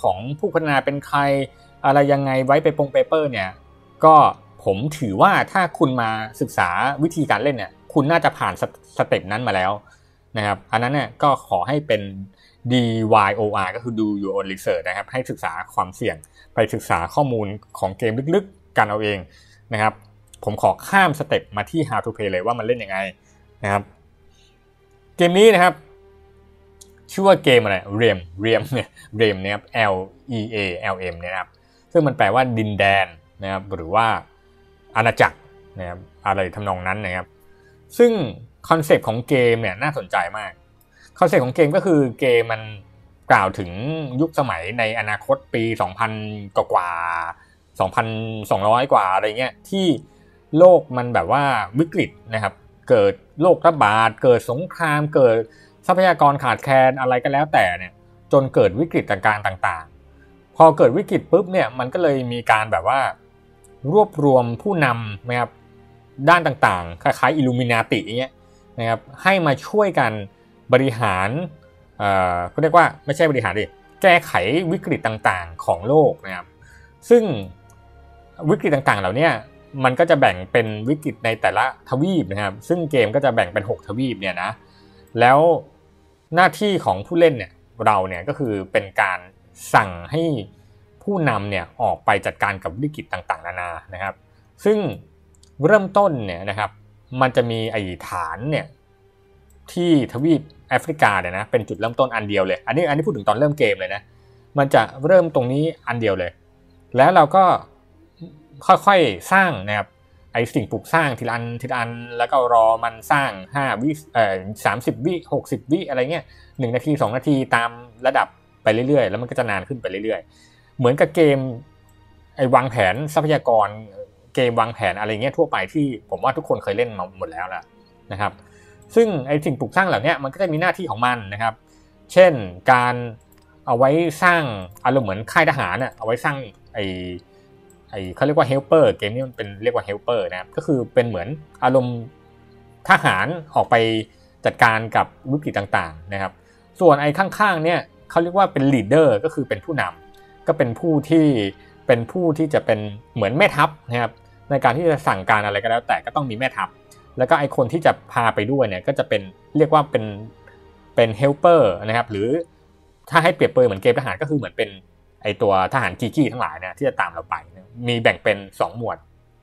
ของผู้พัฒนาเป็นใครอะไรยังไงไว้ไปเปเปอร์เนี่ยก็ผมถือว่าถ้าคุณมาศึกษาวิธีการเล่นเนี่ยคุณน่าจะผ่านสเต็ปนั้นมาแล้วนะครับอันนั้นเนี่ยก็ขอให้เป็น DYOR ก็คือ Do Your Own Research นะครับให้ศึกษาความเสี่ยงไปศึกษาข้อมูลของเกมลึกๆกันเอาเองนะครับผมขอข้ามสเต็ปมาที่ How to Play เลยว่ามันเล่นยังไงนะครับเกมนี้นะครับชื่อว่าเกมอะไร Realm เนี่ย Realm นะครับ LEALM เนี่ยนะครับซึ่งมันแปลว่าดินแดนนะครับหรือว่าอาณาจักรนะครับอะไรทำนองนั้นนะครับซึ่งคอนเซปต์ของเกมเนี่ยน่าสนใจมากคอนเซปต์ของเกมก็คือเกมมันกล่าวถึงยุคสมัยในอนาคตปี 2000 กว่า 2,200 กว่าอะไรเงี้ยที่โลกมันแบบว่าวิกฤตนะครับเกิดโรคระบาดเกิดสงครามเกิดทรัพยากรขาดแคลนอะไรก็แล้วแต่เนี่ยจนเกิดวิกฤตการต่างๆพอเกิดวิกฤตปุ๊บเนี่ยมันก็เลยมีการแบบว่ารวบรวมผู้นำนะครับด้านต่างๆคล้ายๆอิลูมินาติอย่างเงี้ยนะครับให้มาช่วยกันบริหารเขาเรียกว่าไม่ใช่บริหารดิแก้ไขวิกฤตต่างๆของโลกนะครับซึ่งวิกฤตต่างๆเหล่านี้มันก็จะแบ่งเป็นวิกฤตในแต่ละทวีปนะครับซึ่งเกมก็จะแบ่งเป็น6ทวีปเนี่ยนะแล้วหน้าที่ของผู้เล่นเนี่ยเราเนี่ยก็คือเป็นการสั่งให้ผู้นำเนี่ยออกไปจัดการกับวิกฤตต่างๆนานานะครับซึ่งเริ่มต้นเนี่ยนะครับมันจะมีไอ้ฐานเนี่ยที่ทวีปแอฟริกาเนี่ยนะเป็นจุดเริ่มต้นอันเดียวเลยอันนี้พูดถึงตอนเริ่มเกมเลยนะมันจะเริ่มตรงนี้อันเดียวเลยแล้วเราก็ค่อยๆสร้างนะครับไอ้สิ่งปลูกสร้างทีละอันแล้วก็รอมันสร้าง5วิ30วิ60วิอะไรเงี้ย1นาที2นาทีตามระดับไปเรื่อยๆแล้วมันก็จะนานขึ้นไปเรื่อยๆเหมือนกับเกมไอ้วางแผนทรัพยากรเกมวางแผนอะไรเงี้ยทั่วไปที่ผมว่าทุกคนเคยเล่นมาหมดแล้วนะครับซึ่งไอ้สิ่งปลูกสร้างเหล่านี้มันก็จะมีหน้าที่ของมันนะครับเช่นการเอาไว้สร้างอารมณ์เหมือนค่ายทหารเอาไว้สร้างไอ้เขาเรียกว่าเฮลเปอร์เกมนี้มันเป็นเรียกว่าเฮลเปอร์นะครับก็คือเป็นเหมือนอารมณ์ทหารออกไปจัดการกับวิกฤตต่างๆนะครับส่วนไอ้ข้างๆเนี่ยเขาเรียกว่าเป็นลีดเดอร์ก็คือเป็นผู้นำก็เป็นผู้ที่จะเป็นเหมือนแม่ทัพนะครับในการที่จะสั่งการอะไรก็แล้วแต่ก็ต้องมีแม่ทัพแล้วก็ไอ้คนที่จะพาไปด้วยเนี่ยก็จะเป็นเรียกว่าเป็นเฮลเปอร์นะครับหรือถ้าให้เปรียบเปรยเหมือนเกมทหารก็คือเหมือนเป็นไอตัวทหารกี้ทั้งหลายเนี่ยที่จะตามเราไปมีแบ่งเป็น2หมวด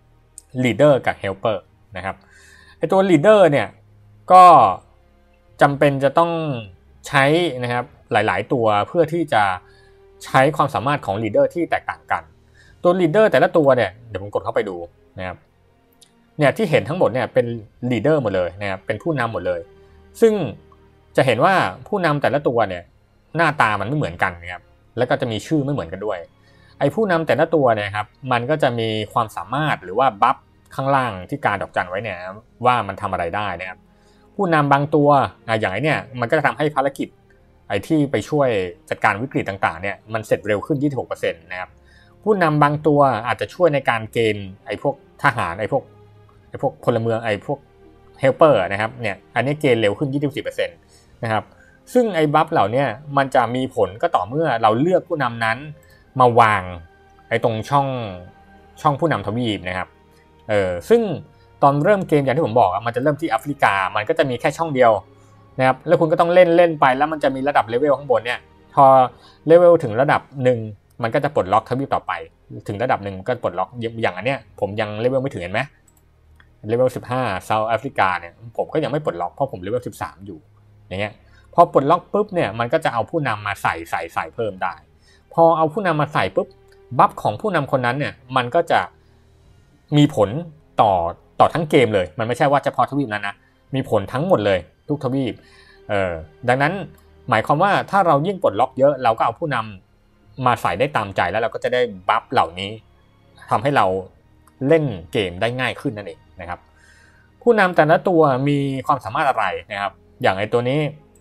leader กับ helper นะครับไอตัว leader เนี่ยก็จำเป็นจะต้องใช้นะครับหลายๆตัวเพื่อที่จะใช้ความสามารถของ leader ที่แตกต่างกันตัว leader แต่ละตัวเนี่ยเดี๋ยวผมกดเข้าไปดูนะครับเนี่ยที่เห็นทั้งหมดเนี่ยเป็น leader หมดเลยนะครับเป็นผู้นำหมดเลยซึ่งจะเห็นว่าผู้นำแต่ละตัวเนี่ยหน้าตามันไม่เหมือนกันนะครับแล้วก็จะมีชื่อไม่เหมือนกันด้วยไอ้ผู้นำแต่ละตัวเนี่ยครับมันก็จะมีความสามารถหรือว่าบัฟข้างล่างที่การดอกจันไว้เนี่ยว่ามันทำอะไรได้นะครับผู้นำบางตัวอย่างไอ้เนี่ยมันก็จะทำให้ภารกิจไอ้ที่ไปช่วยจัดการวิกฤตต่างๆเนี่ยมันเสร็จเร็วขึ้น 26% นะครับผู้นำบางตัวอาจจะช่วยในการเกณฑ์ไอ้พวกทหารไอ้พวกพลเมืองไอ้พวกเฮลเปอร์นะครับเนี่ยอันนี้เกณฑ์เร็วขึ้น 24% นะครับซึ่งไอ้บัฟเหล่านี้มันจะมีผลก็ต่อเมื่อเราเลือกผู้นำนั้นมาวางไอ้ตรงช่องผู้นำทวีปนะครับซึ่งตอนเริ่มเกมอย่างที่ผมบอกมันจะเริ่มที่แอฟริกามันก็จะมีแค่ช่องเดียวนะครับแล้วคุณก็ต้องเล่นไปแล้วมันจะมีระดับเลเวลข้างบนเนี่ยพอเลเวลถึงระดับหนึ่งมันก็จะปลดล็อกทวีปต่อไปถึงระดับหนึ่งก็ปลดล็อกอย่างอันเนี้ยผมยังเลเวลไม่ถึงเห็นไหมเลเวล15เซาท์แอฟริกาเนี่ยผมก็ยังไม่ปลดล็อกเพราะผมเลเวล13อยู่อย่างเงี้ยพอปลดล็อกปุ๊บเนี่ยมันก็จะเอาผู้นำมาใส่เพิ่มได้พอเอาผู้นำมาใส่ปุ๊บบัฟของผู้นำคนนั้นเนี่ยมันก็จะมีผลต่อทั้งเกมเลยมันไม่ใช่ว่าเฉพาะทวีปนั้นนะมีผลทั้งหมดเลยทุกทวีปดังนั้นหมายความว่าถ้าเรายิ่งปลดล็อกเยอะเราก็เอาผู้นำมาใส่ได้ตามใจแล้วเราก็จะได้บัฟเหล่านี้ทำให้เราเล่นเกมได้ง่ายขึ้นนั่นเองนะครับผู้นำแต่ละตัวมีความสามารถอะไรนะครับอย่างไอตัวนี้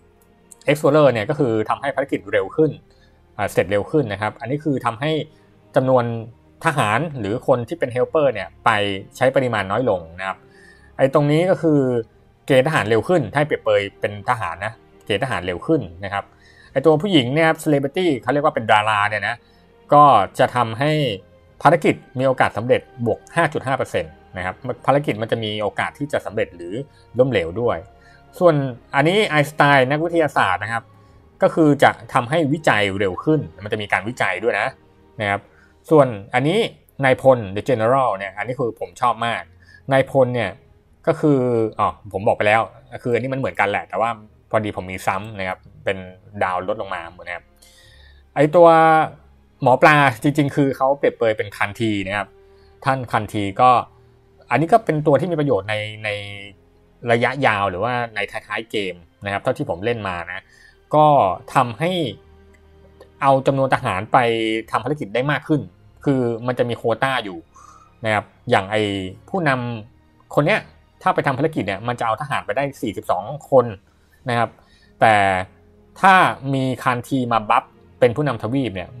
Explorer เนี่ยก็คือทำให้ภารกิจเร็วขึ้นเสร็จเร็วขึ้นนะครับอันนี้คือทำให้จำนวนทหารหรือคนที่เป็นเฮลเปอร์เนี่ยไปใช้ปริมาณน้อยลงนะครับไอ้ตรงนี้ก็คือเกณฑ์ทหารเร็วขึ้นถ้าเปรียบเปรยเป็นทหารนะเกณฑ์ทหารเร็วขึ้นนะครับไอตัวผู้หญิงเนี่ยเซเลบริตี้เขาเรียกว่าเป็นดาราเนี่ยนะก็จะทำให้ภารกิจมีโอกาสสำเร็จบวก 5.5% นะครับภารกิจมันจะมีโอกาสที่จะสำเร็จหรือล้มเหลวด้วยส่วนอันนี้ไอน์สไตน์นักวิทยาศาสตร์นะครับก็คือจะทำให้วิจัยเร็วขึ้นมันจะมีการวิจัยด้วยนะครับส่วนอันนี้นายพล The General เนี่ยอันนี้คือผมชอบมากนายพลเนี่ยก็คือผมบอกไปแล้วคืออันนี้มันเหมือนกันแหละแต่ว่าพอดีผมมีซ้ำนะครับเป็นดาวลดลงมาเหมือนนะครับไอตัวหมอปลาจริงๆคือเขาเปรียบเปรยเป็นคันทีนะครับท่านคันทีก็อันนี้ก็เป็นตัวที่มีประโยชน์ในระยะยาวหรือว่าในท้ายๆเกมนะครับเท่าที่ผมเล่นมานะก็ทำให้เอาจำนวนทหารไปทำภารกิจได้มากขึ้นคือมันจะมีโควต้าอยู่นะครับอย่างไอผู้นำคนเนี้ยถ้าไปทำภารกิจเนี่ยมันจะเอาทหารไปได้42คนนะครับแต่ถ้ามีคันทีมาบัฟเป็นผู้นำทวีปเนี่ย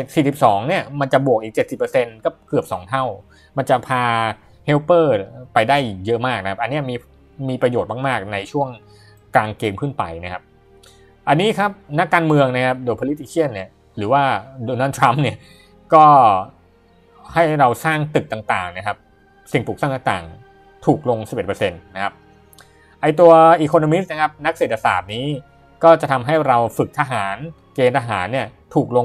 42เนี่ยมันจะบวกอีก 70% ก็เกือบ2เท่ามันจะพาเฮลเปอร์ไปได้เยอะมากนะครับอันนี้มีประโยชน์มากๆในช่วงกลางเกมขึ้นไปนะครับอันนี้ครับนักการเมืองนะครับโดย politician เนี่ยหรือว่าโดนัลด์ทรัมป์เนี่ยก็ให้เราสร้างตึกต่างๆนะครับสิ่งปลูกสร้างต่างๆถูกลง 11% นะครับไอตัว economist นะครับนักเศรษฐศาสตร์นี้ก็จะทำให้เราฝึกทหารเกณฑ์ทหารเนี่ยถูกลง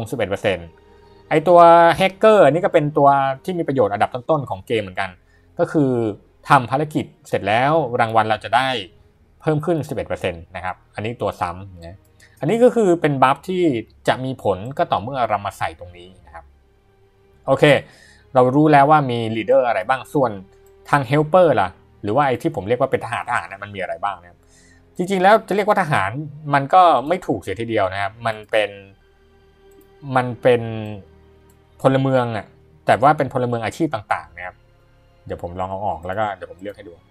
11% ไอตัวแฮกเกอร์นี่ก็เป็นตัวที่มีประโยชน์อันดับต้นๆของเกมเหมือนกันก็คือทำภารกิจเสร็จแล้วรางวัลเราจะได้เพิ่มขึ้น 11% นะครับอันนี้ตัวซ้ำนะอันนี้ก็คือเป็นบัฟที่จะมีผลก็ต่อเมื่อเรามาใส่ตรงนี้นะครับโอเคเรารู้แล้วว่ามีลีดเดอร์อะไรบ้างส่วนทางเฮลเปอร์ล่ะหรือว่าไอ้ที่ผมเรียกว่าเป็นทหารนะมันมีอะไรบ้างนะครับจริงๆแล้วจะเรียกว่าทหารมันก็ไม่ถูกเสียทีเดียวนะครับมันเป็นพลเมืองอ่ะแต่ว่าเป็นพลเมืองอาชีพต่างๆนะครับเดี๋ยวผมลองเอาออกแล้วก็เดี๋ยวผมเลือกให้ดู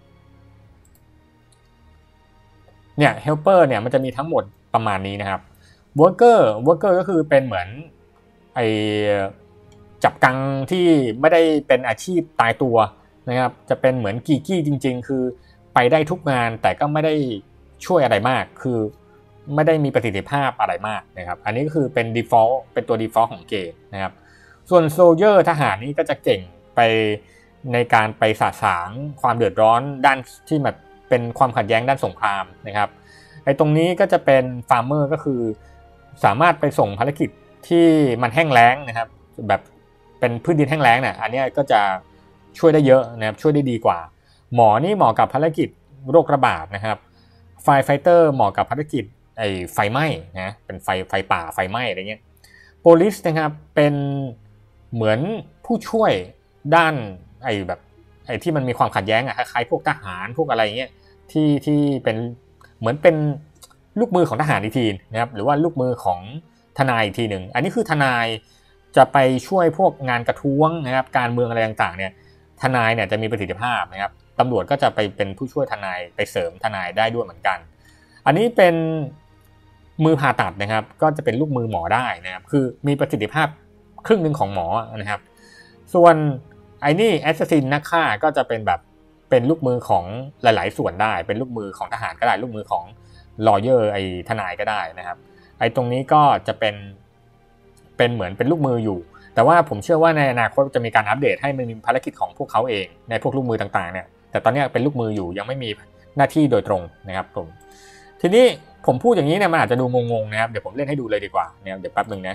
เนี่ยเฮลเปอร์เนี่ยมันจะมีทั้งหมดประมาณนี้นะครับเวิร์กเกอร์ก็คือเป็นเหมือนไอจับกังที่ไม่ได้เป็นอาชีพตายตัวนะครับจะเป็นเหมือนกีกี้จริงๆคือไปได้ทุกงานแต่ก็ไม่ได้ช่วยอะไรมากคือไม่ได้มีประสิทธิภาพอะไรมากนะครับอันนี้ก็คือเป็น default เป็นตัว default ของเกมนะครับส่วนโซลเยอร์ทหารนี่ก็จะเก่งไปในการไปสะสางความเดือดร้อนด้านที่แบบเป็นความขัดแย้งด้านสงครามนะครับไอ้ตรงนี้ก็จะเป็นฟาร์มเมอร์ก็คือสามารถไปส่งภารกิจที่มันแห้งแล้งนะครับแบบเป็นพืชดินแห้งแล้งเนี่ยอันนี้ก็จะช่วยได้เยอะนะครับช่วยได้ดีกว่าหมอนี่เหมาะกับภารกิจโรคระบาดนะครับไฟเตอร์เหมาะกับภารกิจไฟไหม้นะเป็นไฟป่าไฟไหม้อะไรเงี้ยโพลิสนะครับเป็นเหมือนผู้ช่วยด้านแบบที่มันมีความขัดแย้งคล้ายๆพวกทหารพวกอะไรเงี้ยที่เป็นเหมือนเป็นลูกมือของทหารอีกทีนะครับหรือว่าลูกมือของทนายอีกทีหนึ่งอันนี้คือทนายจะไปช่วยพวกงานกระท้วงนะครับการเมืองอะไรต่างๆเนี่ยทนายเนี่ยจะมีประสิทธิภาพนะครับตำรวจก็จะไปเป็นผู้ช่วยทนายไปเสริมทนายได้ด้วยเหมือนกันอันนี้เป็นมือผ่าตัดนะครับก็จะเป็นลูกมือหมอได้นะครับคือมีประสิทธิภาพครึ่งนึงของหมอนะครับส่วนไอ้นี่แอสซัสซินนักฆ่าก็จะเป็นแบบเป็นลูกมือของหลายๆส่วนได้เป็นลูกมือของทหารก็ได้ลูกมือของลอเยอร์ทนายก็ได้นะครับตรงนี้ก็จะเป็นเหมือนเป็นลูกมืออยู่แต่ว่าผมเชื่อว่าในอนาคตจะมีการอัปเดตให้มันมีภารกิจของพวกเขาเองในพวกลูกมือต่างๆเนี่ยแต่ตอนนี้เป็นลูกมืออยู่ยังไม่มีหน้าที่โดยตรงนะครับผมทีนี้ผมพูดอย่างนี้เนี่ยมันอาจจะดูงงๆนะครับเดี๋ยวผมเล่นให้ดูเลยดีกว่าเนี่ยเดี๋ยวแป๊บนึงนะ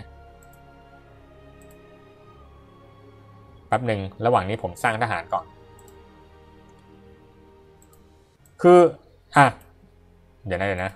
แป๊บนึงระหว่างนี้ผมสร้างทหารก่อนคือเดี๋ยวนะ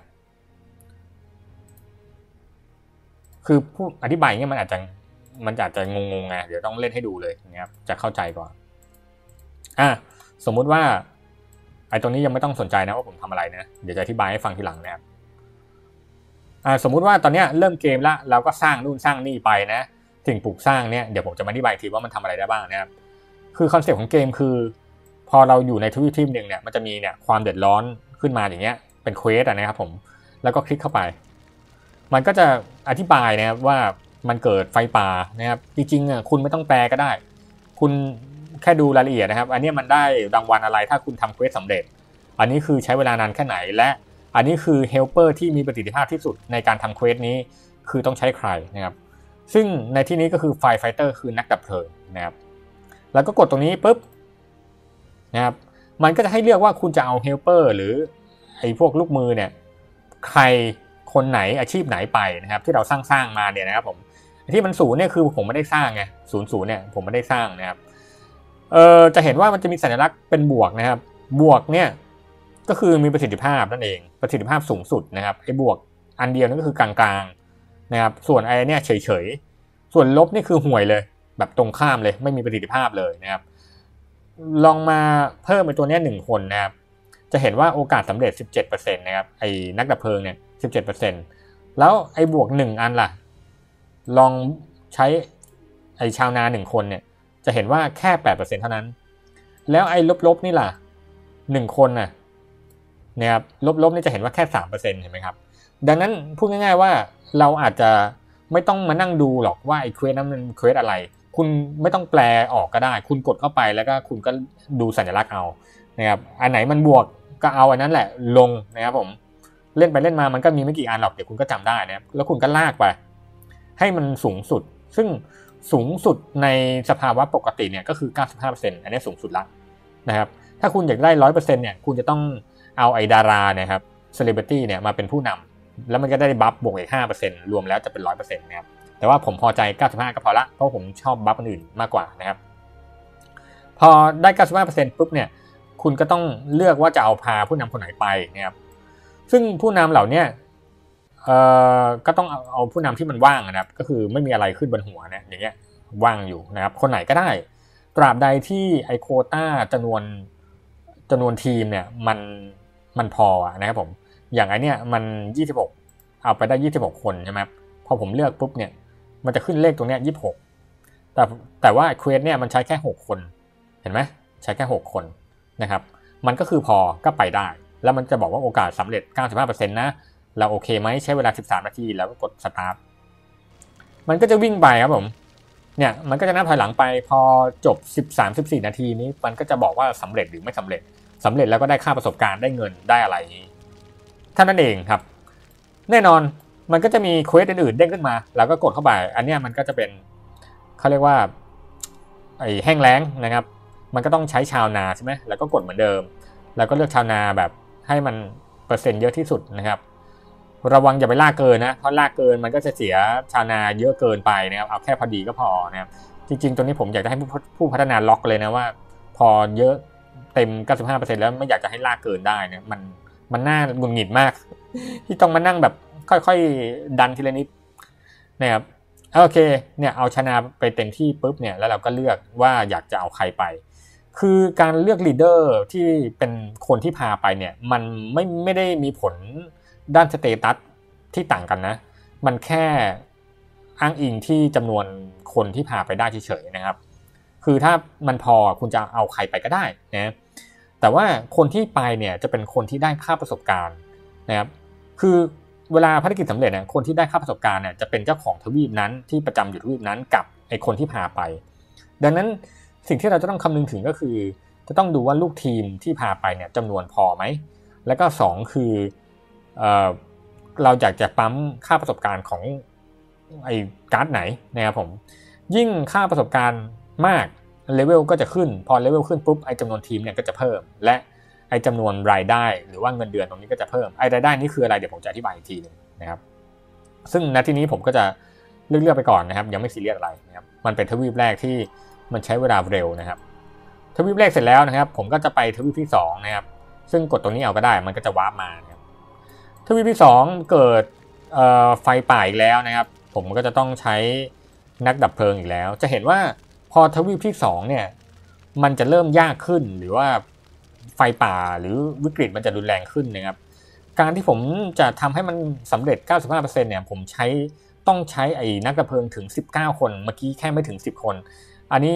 คือผู้อธิบายเนี่ยมันอาจจะงงๆไงเดี๋ยวต้องเล่นให้ดูเลยนะครับจะเข้าใจก่อนสมมุติว่าตรงนี้ยังไม่ต้องสนใจนะว่าผมทำอะไรนะเดี๋ยวจะอธิบายให้ฟังทีหลังนะครับสมมุติว่าตอนนี้เริ่มเกมแล้วเราก็สร้างนู่นสร้างนี่ไปนะสิ่งปลูกสร้างเนี่ยเดี๋ยวผมจะมาอธิบายทีว่ามันทำอะไรได้บ้างนะครับคือคอนเซ็ปต์ของเกมคือพอเราอยู่ในทวีปทีมหนึ่งเนี่ยมันจะมีเนี่ยความเดือดร้อนขึ้นมาอย่างเงี้ยเป็นเควสนะครับผมแล้วก็คลิกเข้าไปมันก็จะอธิบายนะครับว่ามันเกิดไฟป่านะครับจริงๆคุณไม่ต้องแปลก็ได้คุณแค่ดูรายละเอียดนะครับอันนี้มันได้รางวัลอะไรถ้าคุณทำเควสสำเร็จอันนี้คือใช้เวลานานแค่ไหนและอันนี้คือเฮลเปอร์ที่มีประสิทธิภาพที่สุดในการทำเควสนี้คือต้องใช้ใครนะครับซึ่งในที่นี้ก็คือ Firefighter คือนักดับเพลิงนะครับแล้วก็กดตรงนี้ปุ๊บนะครับมันก็จะให้เลือกว่าคุณจะเอา Helper หรือไอ้พวกลูกมือเนี่ยใครคนไหนอาชีพไหนไปนะครับที่เราสร้างมาเนี่ยนะครับผมที่มัน0เนี่ยคือผมไม่ได้สร้างไง00เนี่ยผมไม่ได้สร้างนะครับจะเห็นว่ามันจะมีสัญลักษณ์เป็นบวกนะครับบวกเนี่ยก็คือมีประสิทธิภาพนั่นเองประสิทธิภาพสูงสุดนะครับไอ้บวกอันเดียวนั่นก็คือกลางๆนะครับส่วนไอ้เนี่ยเฉยๆส่วนลบนี่คือห่วยเลยแบบตรงข้ามเลยไม่มีประสิทธิภาพเลยนะครับลองมาเพิ่มไอ้ตัวนี้1คนนะครับจะเห็นว่าโอกาสสำเร็จ 17% นะครับไอ้นักดับเพลิงเนี่ย 17% แล้วไอ้บวก1อันล่ะลองใช้ไอ้ชาวนา1คนเนี่ยจะเห็นว่าแค่ 8% เท่านั้นแล้วไอ้ลบๆนี่ล่ะ1คนน่ะนะครับลบๆนี่จะเห็นว่าแค่ 3% เห็นไหมครับดังนั้นพูดง่ายๆว่าเราอาจจะไม่ต้องมานั่งดูหรอกว่าไอ้เควสนั้นมันเควสอะไรคุณไม่ต้องแปลออกก็ได้คุณกดเข้าไปแล้วก็คุณก็ดูสัญลักษณ์เอานะครับอันไหนมันบวกก็เอาอันนั้นแหละลงนะครับผมเล่นไปเล่นมามันก็มีไม่กี่อันหรอกเดี๋ยวคุณก็จำได้นะครับแล้วคุณก็ลากไปให้มันสูงสุดซึ่งสูงสุดในสภาวะปกติเนี่ยก็คือ 95% อันนี้สูงสุดละนะครับถ้าคุณอยากได้ 100% เนี่ยคุณจะต้องเอาไอ้ดาราเนี่ยครับเซเลบริตี้เนี่ยมาเป็นผู้นำแล้วมันก็ได้บัฟบวกอีก 5% รวมแล้วจะเป็น 100% นะครับแต่ว่าผมพอใจ 95 ก็พอละเพราะผมชอบบัฟอื่นมากกว่านะครับพอได้ 95% ปุ๊บเนี่ยคุณก็ต้องเลือกว่าจะเอาพาผู้นำคนไหนไปนะครับซึ่งผู้นำเหล่านี้ก็ต้องเอาผู้นำที่มันว่างนะครับก็คือไม่มีอะไรขึ้นบนหัวเนี่ยอย่างเงี้ยว่างอยู่นะครับคนไหนก็ได้ตราบใดที่ไอโควต้าจำนวนทีมเนี่ยมันพอนะครับผมอย่างไอเนี้ยมัน26เอาไปได้26คนใช่ไหมพอผมเลือกปุ๊บเนี่ยมันจะขึ้นเลขตรงเนี้ย26แต่ว่าเควสเนี่ยมันใช้แค่6คนเห็นไหมใช้แค่6คนนะครับมันก็คือพอก็ไปได้แล้วมันจะบอกว่าโอกาสสำเร็จ 95% นะเราโอเคไหมใช้เวลา13นาทีแล้วก็กดสตาร์ทมันก็จะวิ่งไปครับผมเนี่ยมันก็จะนับถอยหลังไปพอจบ13-14นาทีนี้มันก็จะบอกว่าสำเร็จหรือไม่สำเร็จแล้วก็ได้ค่าประสบการณ์ได้เงินได้อะไรเท่านั้นเองครับแน่นอนมันก็จะมีเควสอื่นๆเด้งขึ้นมาแล้วก็กดเข้าไปอันนี้มันก็จะเป็นเขาเรียกว่าไอ้แห้งแล้งนะครับมันก็ต้องใช้ชาวนาใช่ไหมแล้วก็กดเหมือนเดิมแล้วก็เลือกชาวนาแบบให้มันเปอร์เซ็นต์เยอะที่สุดนะครับระวังอย่าไปลากเกินนะเพราะลากเกินมันก็จะเสียชาวนาเยอะเกินไปนะครับเอาแค่พอดีก็พอนะครับจริงๆตัวนี้ผมอยากจะให้ผู้พัฒนาล็อกเลยนะว่าพอเยอะเต็ม 95% แล้วไม่อยากจะให้ลากเกินได้นะมันน่าหงุดหงิดมากที่ต้องมานั่งแบบค่อยๆดันทีละนิดนะครับโอเคเนี่ยเอาชนะไปเต็มที่ปุ๊บเนี่ยแล้วเราก็เลือกว่าอยากจะเอาใครไปคือการเลือกลีดเดอร์ที่เป็นคนที่พาไปเนี่ยมันไม่ได้มีผลด้านสเตตัสที่ต่างกันนะมันแค่อ้างอิงที่จำนวนคนที่พาไปได้เฉยๆนะครับคือถ้ามันพอคุณจะเอาใครไปก็ได้นะแต่ว่าคนที่ไปเนี่ยจะเป็นคนที่ได้ค่าประสบการณ์นะครับคือเวลาภารกิจสำเร็จเนี่ยคนที่ได้ค่าประสบการณ์เนี่ยจะเป็นเจ้าของทวีปนั้นที่ประจำอยู่ทวีปนั้นกับไอ้คนที่พาไปดังนั้นสิ่งที่เราจะต้องคำนึงถึงก็คือจะต้องดูว่าลูกทีมที่พาไปเนี่ยจำนวนพอไหมแล้วก็2คือเราอยากจะปั๊มค่าประสบการณ์ของไอ้การ์ดไหนนะครับผมยิ่งค่าประสบการณ์มากเลเวลก็จะขึ้นพอเลเวลขึ้นปุ๊บไอ้จำนวนทีมเนี่ยก็จะเพิ่มและไอ้จำนวนรายได้หรือว่าเงินเดือนตรงนี้ก็จะเพิ่มไอ้รายได้นี่คืออะไรเดี๋ยวผมจะอธิบายอีกทีนึงนะครับซึ่งณที่นี้ผมก็จะเลือกไปก่อนนะครับยังไม่ซีเรียสอะไรนะครับมันเป็นทวีปแรกที่มันใช้เวลาเร็วนะครับทวีปแรกเสร็จแล้วนะครับผมก็จะไปทวีปที่2นะครับซึ่งกดตรงนี้เอาก็ได้มันก็จะวาร์ปมานะครับทวีปที่2เกิดไฟป่าอีกแล้วนะครับผมก็จะต้องใช้นักดับเพลิงอีกแล้วจะเห็นว่าพอทวีปที่2เนี่ยมันจะเริ่มยากขึ้นหรือว่าไฟป่าหรือวิกฤตมันจะรุนแรงขึ้นนะครับการที่ผมจะทำให้มันสำเร็จ 95% เนี่ยผมต้องใช้ไอ้นักดับเพลิงถึง19คนเมื่อกี้แค่ไม่ถึง10คนอันนี้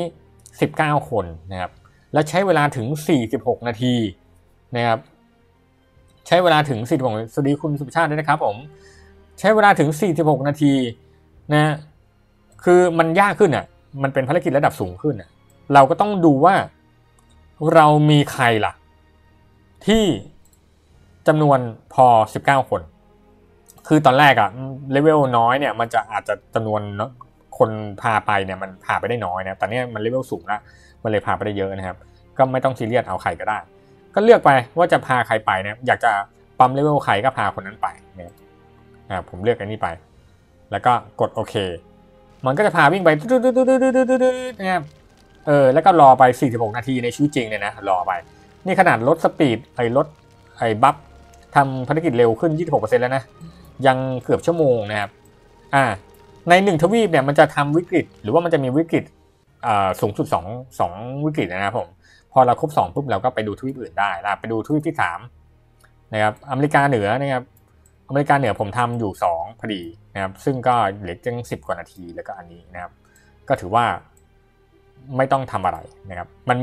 19คนนะครับและใช้เวลาถึง46นาทีนะครับใช้เวลาถึง46สวัสดีคุณสุภชาติด้วยนะครับผมใช้เวลาถึง46นาทีนะคือมันยากขึ้นอ่ะมันเป็นภารกิจระดับสูงขึ้นอ่ะเราก็ต้องดูว่าเรามีใครล่ะที่จำนวนพอ19คนคือตอนแรกอะเลเวลน้อยเนี่ยมันจะอาจจะจำนวนคนพาไปเนี่ยมันพาไปได้น้อยนะแต่เนี้ยมันเลเวลสูงละมันเลยพาไปได้เยอะนะครับก็ไม่ต้องซีเรียสเอาใครก็ได้ก็เลือกไปว่าจะพาใครไปเนี่ยอยากจะปั๊มเลเวลใครก็พาคนนั้นไปเนี่ยผมเลือกอันนี้ไปแล้วก็กดโอเคมันก็จะพาวิ่งไปนะครับแล้วก็รอไป46นาทีในชีวิตจริงเนี่ยนะรอไปนี่ขนาดลดสปีดลดบัฟทำภารกิจเร็วขึ้น 26% แล้วนะยังเกือบชั่วโมงนะครับใน1ทวีปเนี่ยมันจะทำวิกฤตหรือว่ามันจะมีวิกฤตสูงสุด2วิกฤตนะครับผมพอเราครบ2ปุ๊บเราก็ไปดูทวีปอื่นได้ไปดูทวีปที่3นะครับอเมริกาเหนือนะครับอเมริกาเหนือผมทำอยู่2พอดีนะครับซึ่งก็เหลือจัง10กว่านาทีแล้วก็อันนี้นะครับก็ถือว่าไม่ต้องทำอะไรนะครับมัน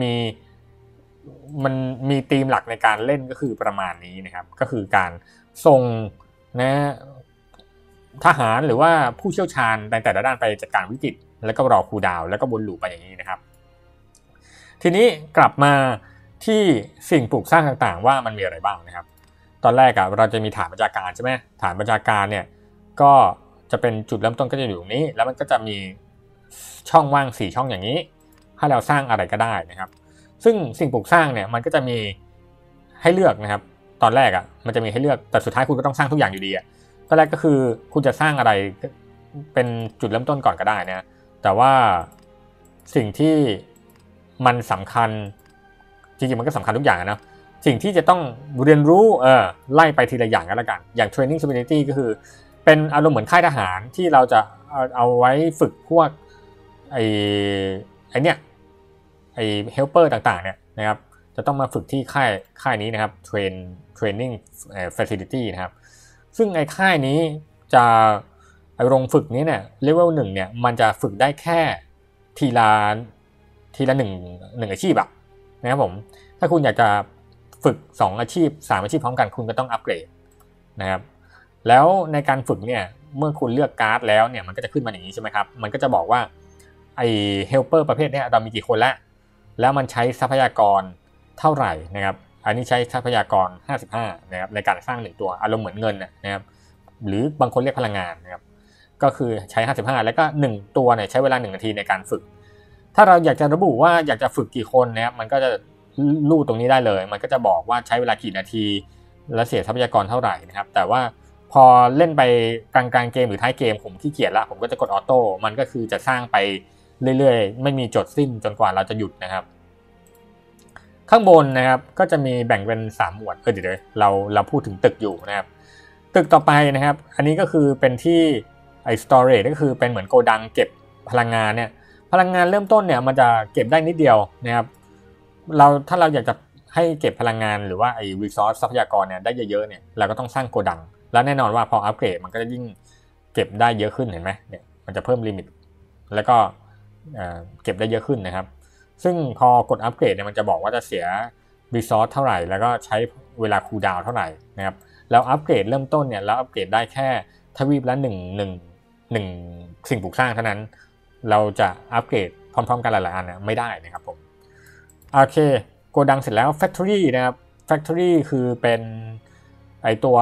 มีธีมหลักในการเล่นก็คือประมาณนี้นะครับก็คือการส่งนะทหารหรือว่าผู้เชี่ยวชาญในแต่ละด้านไปจัดการวิกฤตแล้วก็รอคูลดาวน์แล้วก็วนลูปไปอย่างนี้นะครับทีนี้กลับมาที่สิ่งปลูกสร้างต่างๆว่ามันมีอะไรบ้างนะครับตอนแรกเราจะมีฐานบัญชาการใช่ไหมฐานบัญชาการเนี่ยก็จะเป็นจุดเริ่มต้นก็จะอยู่ตรงนี้แล้วมันก็จะมีช่องว่าง4ช่องอย่างนี้ให้เราสร้างอะไรก็ได้นะครับซึ่งสิ่งปลูกสร้างเนี่ยมันก็จะมีให้เลือกนะครับตอนแรกมันจะมีให้เลือกแต่สุดท้ายคุณก็ต้องสร้างทุกอย่างอยู่ดีตอนแรกก็คือคุณจะสร้างอะไรเป็นจุดเริ่มต้นก่อนก็ได้นะแต่ว่าสิ่งที่มันสำคัญจริงๆมันก็สำคัญทุกอย่างนะสิ่งที่จะต้องเรียนรู้ไล่ไปทีละอย่างก็แล้วกันอย่าง training stability ก็คือเป็นอารมณ์เหมือนค่ายทหารที่เราจะเอาไว้ฝึกพวกไอ้เนี่ยhelper ต่างๆเนี่ยนะครับจะต้องมาฝึกที่ค่ายนี้นะครับ training facility นะครับซึ่งไอ้ค่ายนี้จะโรงฝึกนี้เนี่ยเลเวล1เนี่ยมันจะฝึกได้แค่ทีละ1อาชีพนะครับผมถ้าคุณอยากจะฝึก2อาชีพ3อาชีพพร้อมกันคุณก็ต้องอัปเกรดนะครับแล้วในการฝึกเนี่ยเมื่อคุณเลือกการ์ดแล้วเนี่ยมันก็จะขึ้นมาอย่างนี้ใช่ไหมครับมันก็จะบอกว่าไอ้เฮลเปอร์ประเภทนี้เรามีกี่คนแล้วมันใช้ทรัพยากรเท่าไหร่นะครับอันนี้ใช้ทรัพยากร55นะครับในการสร้าง1ตัวอารมณ์เหมือนเงินนะครับหรือบางคนเรียกพลังงานนะครับก็คือใช้55แล้วก็1ตัวเนี่ยใช้เวลา1นาทีในการฝึกถ้าเราอยากจะระบุว่าอยากจะฝึกกี่คนนะครับมันก็จะรูดตรงนี้ได้เลยมันก็จะบอกว่าใช้เวลากี่นาทีและเสียทรัพยากรเท่าไหร่นะครับแต่ว่าพอเล่นไปกลางเกมหรือท้ายเกมผมขี้เกียจละผมก็จะกดออโต้มันก็คือจะสร้างไปเรื่อยๆไม่มีจบสิ้นจนกว่าเราจะหยุดนะครับข้างบนนะครับก็จะมีแบ่งเป็น3หมวดเดี๋ยวเราพูดถึงตึกอยู่นะครับตึกต่อไปนะครับอันนี้ก็คือเป็นที่storage ก็คือเป็นเหมือนโกดังเก็บพลังงานเนี่ยพลังงานเริ่มต้นเนี่ยมันจะเก็บได้นิดเดียวนะครับถ้าเราอยากจะให้เก็บพลังงานหรือว่าresource ทรัพยากรเนี่ยได้เยอะๆเนี่ยเราก็ต้องสร้างโกดังแล้วแน่นอนว่าพออัปเกรดมันก็จะยิ่งเก็บได้เยอะขึ้นเห็นไหมเนี่ยมันจะเพิ่มลิมิตแล้วก็เก็บได้เยอะขึ้นนะครับซึ่งพอกดอัปเกรดเนี่ยมันจะบอกว่าจะเสีย resource เท่าไหร่แล้วก็ใช้เวลาคูลดาวน์เท่าไหร่นะครับแล้วอัปเกรดเริ่มต้นเนี่ยแล้วอัปเกรดได้แค่ทวีปละ1สิ่งปลูกสร้างเท่านั้นเราจะอัปเกรดพร้อมๆกันหลายๆอันไม่ได้นะครับผมโอเคโกดังเสร็จแล้ว factory นะครับ factory คือเป็นตัว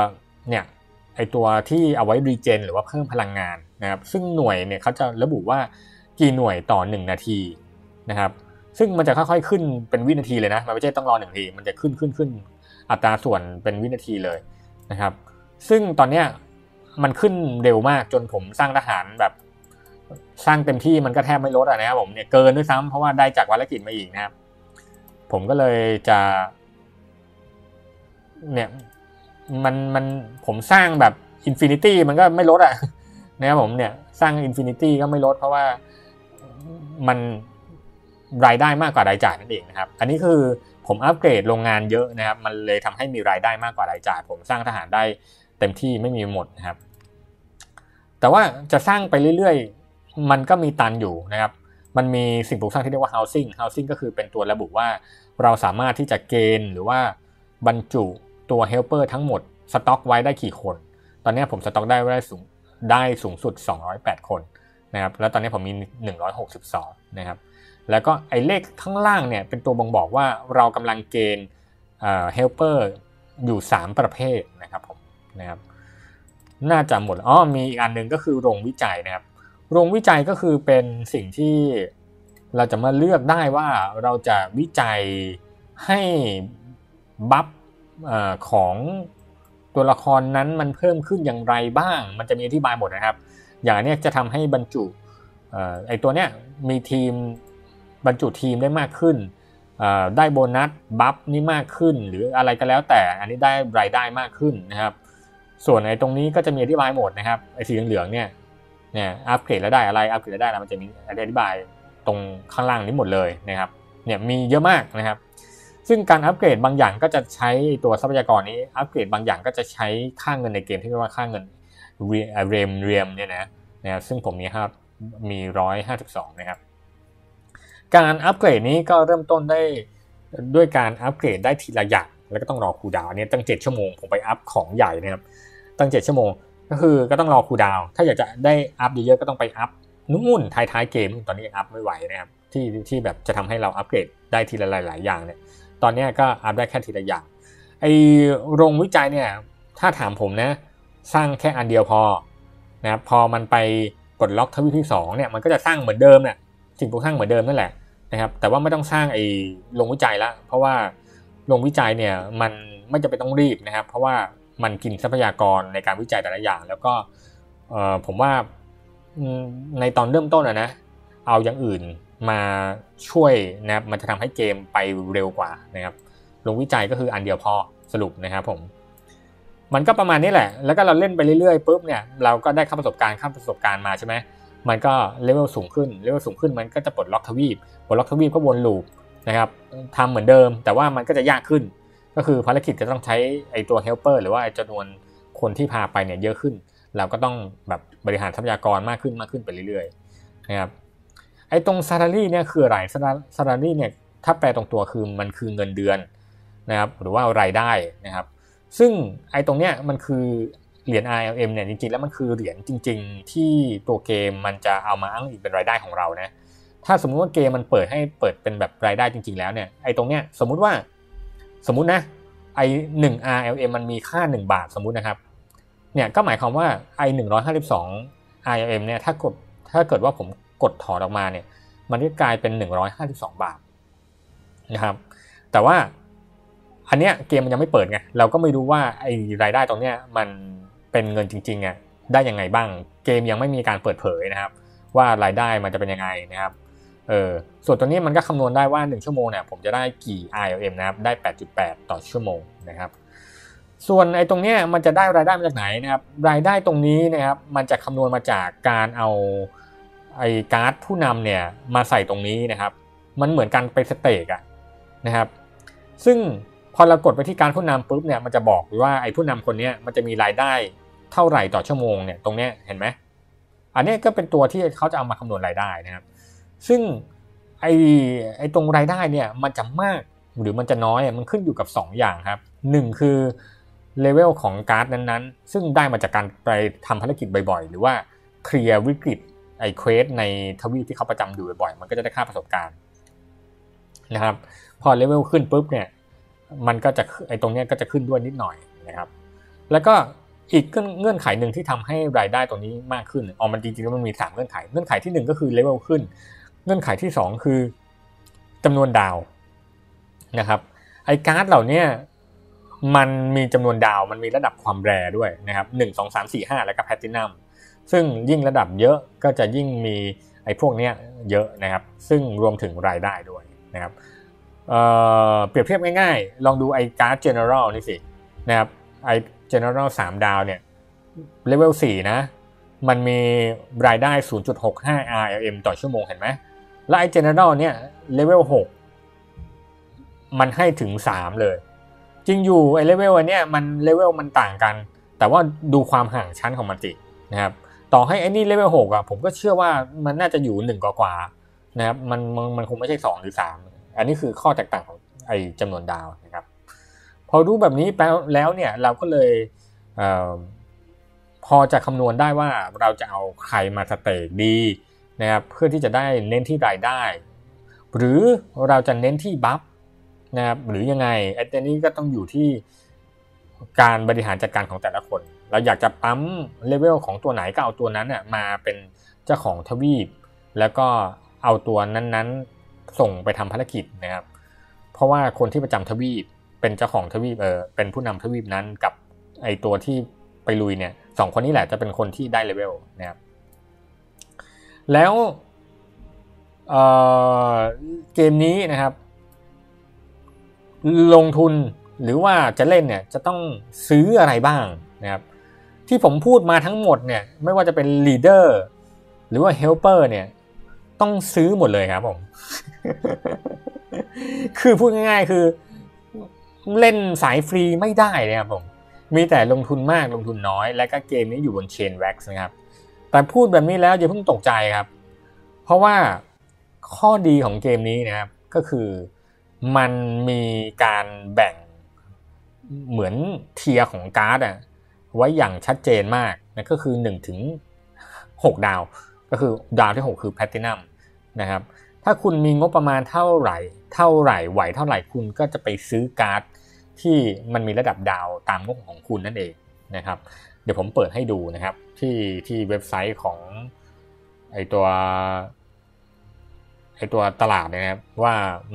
ที่เอาไว้รีเจนหรือว่าเพิ่มพลังงานนะครับซึ่งหน่วยเนี่ยเขาจะระบุว่ากี่หน่วยต่อ1นาทีนะครับซึ่งมันจะค่อยๆขึ้นเป็นวินาทีเลยนะมันไม่ใช่ต้องรอ1นาทีมันจะขึ้นอัตราส่วนเป็นวินาทีเลยนะครับซึ่งตอนเนี้ยมันขึ้นเร็วมากจนผมสร้างทหารแบบสร้างเต็มที่มันก็แทบไม่ลดนะครับผมเนี่ยเกินด้วยซ้ำเพราะว่าได้จากภารกิจมาอีกนะครับผมก็เลยจะเนี่ยมันผมสร้างแบบอินฟินิตี้มันก็ไม่ลดนะครับผมเนี่ยสร้างอินฟินิตี้ก็ไม่ลดเพราะว่ามันรายได้มากกว่ารายจ่ายนั่นเองนะครับอันนี้คือผมอัปเกรดโรงงานเยอะนะครับมันเลยทำให้มีรายได้มากกว่ารายจ่ายผมสร้างทหารได้เต็มที่ไม่มีหมดนะครับแต่ว่าจะสร้างไปเรื่อยๆมันก็มีตันอยู่นะครับมันมีสิ่งปลูกสร้างที่เรียกว่า housing ก็คือเป็นตัวระบุว่าเราสามารถที่จะเกณฑ์หรือว่าบรรจุตัวเฮลเปอร์ทั้งหมดสต็อกไว้ได้กี่คนตอนนี้ผมสต็อกได้สูงสุด208คนนะครับแล้วตอนนี้ผมมี162นะครับแล้วก็ไอ้เลขข้างล่างเนี่ยเป็นตัวบ่งบอกว่าเรากำลังเกณฑ์เฮลเปอร์อยู่3ประเภทนะครับผมนะครับน่าจะหมดมีอีกอันนึงก็คือโรงวิจัยนะครับโรงวิจัยก็คือเป็นสิ่งที่เราจะมาเลือกได้ว่าเราจะวิจัยให้บัฟของตัวละครนั้นมันเพิ่มขึ้นอย่างไรบ้างมันจะมีอธิบายหมดนะครับอย่างนี้จะทำให้บรรจุไอตัวเนี้ยมีทีมบรรจุทีมได้มากขึ้นได้โบนัสบัฟนี่มากขึ้นหรืออะไรก็แล้วแต่อันนี้ได้รายได้มากขึ้นนะครับส่วนไอ้ตรงนี้ก็จะมีอธิบายหมดนะครับไอ้สีเหลืองๆเนี่ยอัปเกรดแล้วได้อะไรอัปเกรดแล้วได้อะไรมันจะมีอธิบายตรงข้างล่างนี้หมดเลยนะครับเนี่ยมีเยอะมากนะครับซึ่งการอัปเกรดบางอย่างก็จะใช้ตัวทรัพยากรนี้อัปเกรดบางอย่างก็จะใช้ค่าเงินในเกมที่เรียกว่าค่าเงินเรียมเนี่ยนะครับซึ่งผมมี152นะครับการอัปเกรดนี้ก็เริ่มต้นได้ด้วยการอัปเกรดได้ทีละอย่างแล้วก็ต้องรอคูลดาวน์อันนี้ตั้ง7ชั่วโมงผมไปอัพของใหญ่นะครับตั้ง7ชั่วโมงก็คือก็ต้องรอคูลดาวน์ถ้าอยากจะได้อัพเยอะๆก็ต้องไปอัพนู่นท้ายเกมตอนนี้ยังอัพไม่ไหวนะครับที่แบบจะทำให้เราอัปเกรดได้ทีละหลายอย่างเนี่ยตอนนี้ก็อัพได้แค่ทีละอย่างไอโรงวิจัยเนี่ยถ้าถามผมนะสร้างแค่อันเดียวพอนะครับพอมันไปกดล็อกทวีปที่2เนี่ยมันก็จะสร้างเหมือนเดิมเนี่ยสิ่งปลูกสร้างเหมือนเดิมนั่นแหละนะครับแต่ว่าไม่ต้องสร้างไอ้โรงวิจัยละเพราะว่าโรงวิจัยเนี่ยมันไม่จำเป็นต้องรีบนะครับเพราะว่ามันกินทรัพยากรในการวิจัยแต่ละอย่างแล้วก็ผมว่าในตอนเริ่มต้นนะเอาอย่างอื่นมาช่วยนะครับมันจะทำให้เกมไปเร็วกว่านะครับโรงวิจัยก็คืออันเดียวพอสรุปนะครับผมมันก็ประมาณนี้แหละแล้วก็เราเล่นไปเรื่อยๆปุ๊บเนี่ยเราก็ได้ค่าประสบการณ์มาใช่ไหมมันก็เลเวลสูงขึ้นมันก็จะปลดล็อกทวีปก็วนลูปนะครับทำเหมือนเดิมแต่ว่ามันก็จะยากขึ้นก็คือภารกิจจะต้องใช้ไอตัวเฮลเปอร์หรือว่าจำนวนคนที่พาไปเนี่ยเยอะขึ้นเราก็ต้องแบบบริหารทรัพยากรมากขึ้นไปเรื่อยๆนะครับไอตรง salary เนี่ยคืออะไร salary เนี่ยถ้าแปลตรงตัวคือมันคือเงินเดือนนะครับหรือว่ารายได้นะครับซึ่งไอตรงเนี้ยมันคือเหรียญ RLM เนี่ยจริงๆแล้วมันคือเหรียญจริงๆที่ตัวเกมมันจะเอามาอ้างอิงเป็นรายได้ของเรานะถ้าสมมุติว่าเกมมันเปิดเป็นแบบรายได้จริงๆแล้วเนี่ยไอตรงเนี้ยสมมุตินะไอ1 RLM มันมีค่า1บาทสมมุตินะครับเนี่ยก็หมายความว่าไอ152 RLM เนี่ยถ้าเกิดว่าผมกดถอนออกมาเนี่ยมันก็กลายเป็น152บาทนะครับแต่ว่าอันเนี้ยเกมมันยังไม่เปิดไงเราก็ไม่รู้ว่าไอ้รายได้ตรงเนี้ยมันเป็นเงินจริงๆอ่ะได้ยังไงบ้างเกมยังไม่มีการเปิดเผยนะครับว่ารายได้มันจะเป็นยังไงนะครับส่วนตัวนี้มันก็คำนวณได้ว่า1ชั่วโมงเนี่ยผมจะได้กี่ RLM นะครับได้ 8.8 ต่อชั่วโมงนะครับส่วนไอ้ตรงเนี้ยมันจะได้รายได้มาจากไหนนะครับรายได้ตรงนี้นะครับมันจะคำนวณมาจากการเอาไอ้การ์ดผู้นำเนี่ยมาใส่ตรงนี้นะครับมันเหมือนกันไปสเต็กอะนะครับซึ่งพอเรากดไปที่การผู้นำปุ๊บเนี่ยมันจะบอกว่าไอ้ผู้นำคนนี้มันจะมีรายได้เท่าไหร่ต่อชั่วโมงเนี่ยตรงเนี้ยเห็นไหมอันนี้ก็เป็นตัวที่เขาจะเอามาคำนวณรายได้นะครับซึ่งไอ้ตรงรายได้เนี่ยมันจะมากหรือมันจะน้อยมันขึ้นอยู่กับ2อย่างครับ1คือเลเวลของการ์ดนั้นๆซึ่งได้มาจากการไปทำภารกิจบ่อยๆหรือว่าเคลียร์วิกฤตไอ้เควสในทวีปที่เขาประจำอยู่บ่อยๆมันก็จะได้ค่าประสบการณ์นะครับพอเลเวลขึ้นปุ๊บเนี่ยมันก็จะไอ้ตรงนี้ก็จะขึ้นด้วยนิดหน่อยนะครับแล้วก็อีกเงื่อนไขหนึ่งที่ทำให้รายได้ตรงนี้มากขึ้นมันจริงๆแล้วมันมี3เงื่อนไขที่1ก็คือเลเวลขึ้นเงื่อนไขที่2คือจำนวนดาวนะครับไอ้การ์ดเหล่านี้มันมีจำนวนดาวมันมีระดับความแรร์ด้วยนะครับ1 2 3 4 5แล้วก็แพลตินัมซึ่งยิ่งระดับเยอะก็จะยิ่งมีไอ้พวกนี้เยอะนะครับซึ่งรวมถึงรายได้ด้วยนะครับเปรียบเทียบง่ายๆลองดูไอ้การ์ด General นี่สินะครับไอ้ General 3 ดาวเนี่ยเลเวล4นะมันมีรายได้ 0.65 RLM ต่อชั่วโมงเห็นไหมและไอ้ General เนี่ยเลเวล6มันให้ถึง3เลยจริงอยู่ไอ้เลเวลอันเนี้ยมันเลเวลมันต่างกันแต่ว่าดูความห่างชั้นของมันสินะครับต่อให้ไอ้นี่เลเวล6อ่ะผมก็เชื่อว่ามันน่าจะอยู่1กว่าๆนะครับมันคงไม่ใช่2หรือ3อันนี้คือข้อแตกต่างของไอ้จำนวนดาวนะครับพอรู้แบบนี้แล้วเนี่ยเราก็เลยพอจะคำนวณได้ว่าเราจะเอาใครมาสเต็กดีนะครับเพื่อที่จะได้เน้นที่รายได้หรือเราจะเน้นที่บัฟนะครับหรือยังไงอันนี้ก็ต้องอยู่ที่การบริหารจัดการของแต่ละคนเราอยากจะปั๊มเลเวลของตัวไหนก็เอาตัวนั้นน่ะมาเป็นเจ้าของทวีปแล้วก็เอาตัวนั้นๆส่งไปทำภารกิจนะครับเพราะว่าคนที่ประจำทวีปเป็นเจ้าของทวีปเป็นผู้นำทวีปนั้นกับไอตัวที่ไปลุยเนี่ย2คนนี้แหละจะเป็นคนที่ได้เลเวลนะครับแล้วเกมนี้นะครับลงทุนหรือว่าจะเล่นเนี่ยจะต้องซื้ออะไรบ้างนะครับที่ผมพูดมาทั้งหมดเนี่ยไม่ว่าจะเป็น leader หรือว่า helper เนี่ยต้องซื้อหมดเลยครับผม คือพูดง่ายๆคือเล่นสายฟรีไม่ได้นะครับผมมีแต่ลงทุนมากลงทุนน้อยและก็เกมนี้อยู่บน Chainwax นะครับแต่พูดแบบนี้แล้วอย่าเพิ่งตกใจครับเพราะว่าข้อดีของเกมนี้นะครับก็คือมันมีการแบ่งเหมือนเทียร์ของการ์ดไว้อย่างชัดเจนมากนะก็คือ1ถึง6ดาวก็คือดาวที่6คือแพลทินัมนะครับถ้าคุณมีงบประมาณเท่าไหร่ไหวเท่าไหร่คุณก็จะไปซื้อการ์ดที่มันมีระดับดาวตามงบของคุณนั่นเองนะครับเดี๋ยวผมเปิดให้ดูนะครับที่เว็บไซต์ของไอตัวตลาดนะครับว่า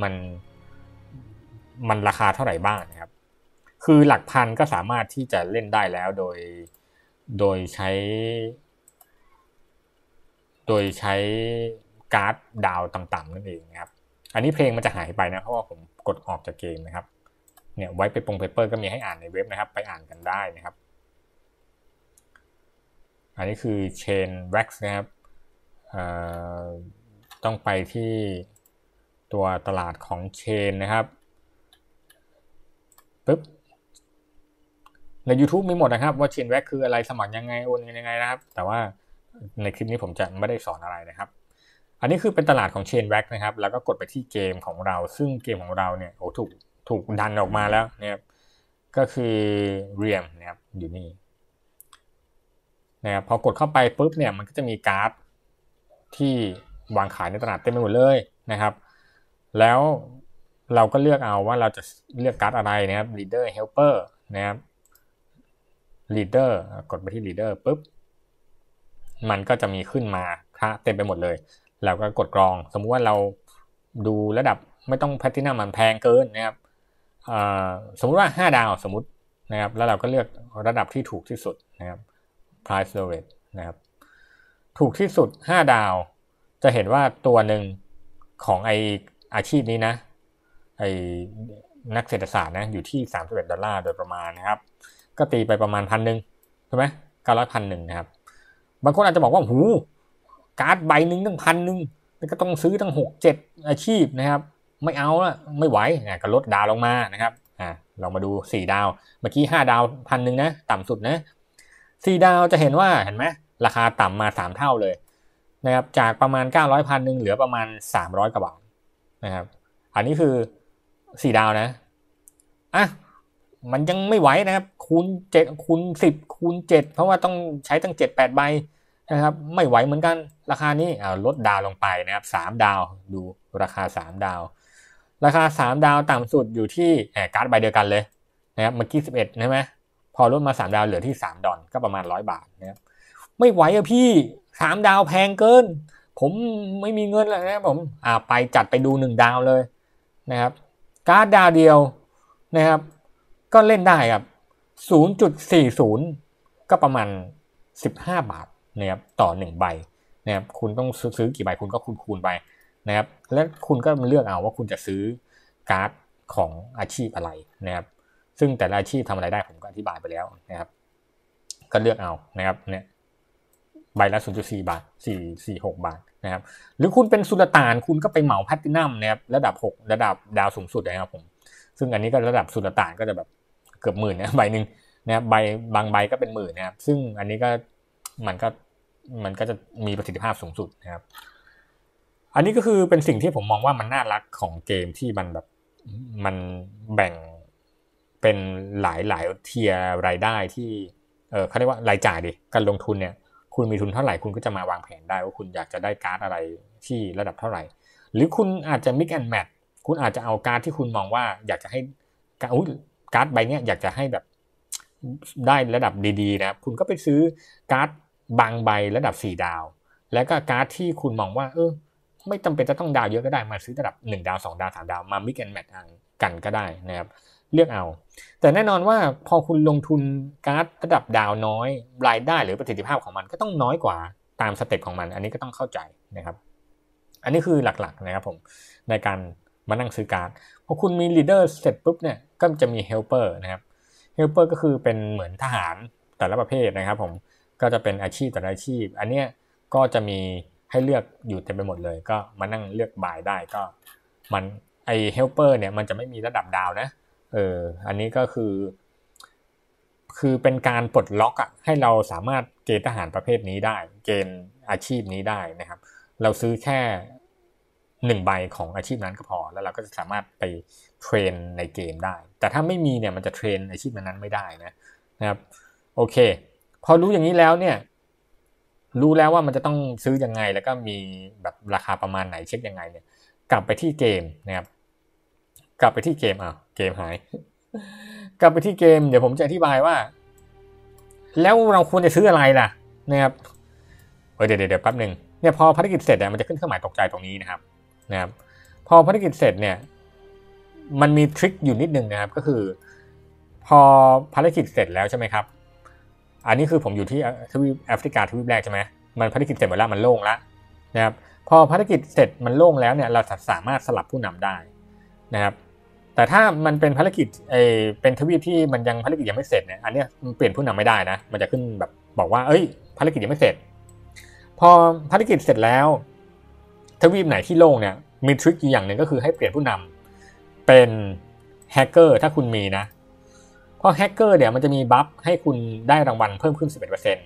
มันราคาเท่าไหร่บ้างนะครับคือหลักพันก็สามารถที่จะเล่นได้แล้วโดยใช้การ์ดดาวต่ำๆนั่นเองนะครับอันนี้เพลงมันจะหายไปนะเพราะว่าผมกดออกจากเกมนะครับเนี่ยไว้ไปเปเปอร์ก็มีให้อ่านในเว็บนะครับไปอ่านกันได้นะครับอันนี้คือ Chainwax นะครับต้องไปที่ตัวตลาดของ Chain นะครับปึ๊บใน YouTube มีหมดนะครับว่า Chainwax คืออะไรสมัครยังไงโอนเงินยังไงนะครับแต่ว่าในคลิปนี้ผมจะไม่ได้สอนอะไรนะครับอันนี้คือเป็นตลาดของ Chainwax นะครับแล้วก็กดไปที่เกมของเราซึ่งเกมของเราเนี่ยถูกดันออกมาแล้วนะครับก็คือ Realm นะครับอยู่นี่นะครับพอกดเข้าไปปุ๊บเนี่ยมันก็จะมีการ์ดที่วางขายในตลาดเต็มไปหมดเลยนะครับแล้วเราก็เลือกเอาว่าเราจะเลือกการ์ดอะไรนะครับ Leader Helper นะครับ Leader กดไปที่ Leader ปุ๊บมันก็จะมีขึ้นมาเต็มไปหมดเลยเราก็กดกรองสมมุติว่าเราดูระดับไม่ต้องแพลทินัมมันแพงเกินนะครับสมมุติว่า5ดาวสมมุตินะครับแล้วเราก็เลือกระดับที่ถูกที่สุดนะครับ price lowest นะครับถูกที่สุด5ดาวจะเห็นว่าตัวหนึ่งของไออาชีพนี้นะไอนักเศรษฐศาสตร์นะอยู่ที่$31โดยประมาณนะครับก็ตีไปประมาณ1,000ใช่ไหม900,000นะครับบางคนอาจจะบอกว่าหูการ์ดใบหนึ่งตั้ง1,000แล้วก็ต้องซื้อตั้ง6-7อาชีพนะครับไม่เอาละไม่ไหวก็ลดดาวลงมานะครับลองมาดู4ดาวเมื่อกี้5ดาว1,000นะต่ำสุดนะ4ดาวจะเห็นว่าเห็นไหมราคาต่ำมา3เท่าเลยนะครับจากประมาณ900,000เหลือประมาณ300กว่าบาทนะครับอันนี้คือ4ดาวนะมันยังไม่ไหวนะครับคูณ7คูณ10คูณ7เพราะว่าต้องใช้ตั้ง7-8ใบนะครับไม่ไหวเหมือนกันราคานี้ลดดาวลงไปนะครับ3ดาวดูราคา3ดาวราคา3ดาวต่ำสุดอยู่ที่การ์ดใบเดียวกันเลยนะครับเมื่อกี้11ใช่ไหมพอลดมา3ดาวเหลือที่$3ก็ประมาณ100บาทนะครับไม่ไหวพี่3ดาวแพงเกินผมไม่มีเงินแล้วนะผมไปจัดไปดู1ดาวเลยนะครับการ์ดดาวเดียวนะครับก็เล่นได้ครับ 0.40 ก็ประมาณ15บาทนะครับต่อ1ใบนะครับคุณต้องซื้อกี่ใบคุณก็คูณไปนะครับและคุณก็เลือกเอาว่าคุณจะซื้อการ์ดของอาชีพอะไรนะครับซึ่งแต่ละอาชีพทำอะไรได้ผมก็อธิบายไปแล้วนะครับก็เลือกเอานะครับเนี่ยใบละ 0.4 บาท446 บาทนะครับหรือคุณเป็นสุลต่านคุณก็ไปเหมาแพลทินัมนะครับระดับ6ระดับดาวสูงสุดนะครับผมซึ่งอันนี้ก็ระดับสุลต่านก็จะแบบเกือบหมื่นนะใบนึงนะครับบางใบก็เป็นหมื่นนะครับซึ่งอันนี้ก็มันก็จะมีประสิทธิภาพสูงสุดนะครับอันนี้ก็คือเป็นสิ่งที่ผมมองว่ามันน่ารักของเกมที่มันแบบมันแบ่งเป็นหลายเทียร์รายได้ที่เขาเรียกว่ารายจ่ายดิการลงทุนเนี่ยคุณมีทุนเท่าไหร่คุณก็จะมาวางแผนได้ว่าคุณอยากจะได้การ์ดอะไรที่ระดับเท่าไหร่หรือคุณอาจจะ mix and match คุณอาจจะเอาการ์ดที่คุณมองว่าอยากจะให้การ์ดใบนี้อยากจะให้แบบได้ระดับดีๆนะครับคุณก็ไปซื้อการ์ดบางใบระดับ4 ดาวแล้วก็การ์ดที่คุณมองว่าไม่จำเป็นจะต้องดาวเยอะก็ได้มาซื้อระดับ1 ดาว2 ดาว3 ดาวมา mix and match กันก็ได้นะครับเลือกเอาแต่แน่นอนว่าพอคุณลงทุนการ์ดระดับดาวน้อยรายได้หรือประสิทธิภาพของมันก็ต้องน้อยกว่าตามสเต็ปของมันอันนี้ก็ต้องเข้าใจนะครับอันนี้คือหลักๆนะครับผมในการมานั่งซื้อการ์ดพอคุณมี leader เสร็จปุ๊บเนี่ยก็จะมี helper นะครับ helper ก็คือเป็นเหมือนทหารแต่ละประเภทนะครับผมก็จะเป็นอาชีพแต่ละอาชีพอันเนี้ยก็จะมีให้เลือกอยู่เต็มไปหมดเลยก็มานั่งเลือกบายได้ก็มันไอ helper เนี่ยมันจะไม่มีระดับดาวนะอันนี้ก็คือเป็นการปลดล็อกให้เราสามารถเกณฑ์ทหารประเภทนี้ได้เกณฑ์อาชีพนี้ได้นะครับเราซื้อแค่1 ใบของอาชีพนั้นก็พอแล้วเราก็จะสามารถไปเทรนในเกมได้แต่ถ้าไม่มีเนี่ยมันจะเทรนอาชีพนั้นไม่ได้นะครับโอเคพอรู้อย่างนี้แล้วเนี่ยรู้แล้วว่ามันจะต้องซื้อยังไงแล้วก็มีแบบราคาประมาณไหนเช็คยังไงเนี่ยกลับไปที่เกมนะครับกลับไปที่เกมเกมหายกลับไปที่เกมเดี๋ยวผมจะอธิบายว่าแล้วเราควรจะซื้ออะไรล่ะนะครับเดี๋ยวแป๊บนึงเนี่ยพอภารกิจเสร็จเนี่ยมันจะขึ้นเครื่องหมายตกใจตรงนี้นะครับพอภารกิจเสร็จเนี่ยมันมีทริคอยู่นิดนึงนะครับก็คือพอภารกิจเสร็จแล้วใช่ไหมครับอันนี้คือผมอยู่ที่ทวีปแอฟริกาทวีปแรกใช่ไหมมันภารกิจเสร็จหมดแล้วมันโล่งแล้วนะครับพอภารกิจเสร็จมันโล่งแล้วเนี่ยเราสามารถสลับผู้นำได้นะครับแต่ถ้ามันเป็นภารกิจเป็นทวีปที่มันยังภารกิจยังไม่เสร็จเนี่ยอันนี้เปลี่ยนผู้นำไม่ได้นะมันจะขึ้นแบบบอกว่าภารกิจยังไม่เสร็จพอภารกิจเสร็จแล้วทวีปไหนที่โล่งเนี่ยมีทริคอย่างหนึ่งก็คือให้เปลี่ยนผู้นำเป็นแฮกเกอร์ถ้าคุณมีนะเพราะแฮกเกอร์เนี่ยมันจะมีบัฟให้คุณได้รางวัลเพิ่มขึ้น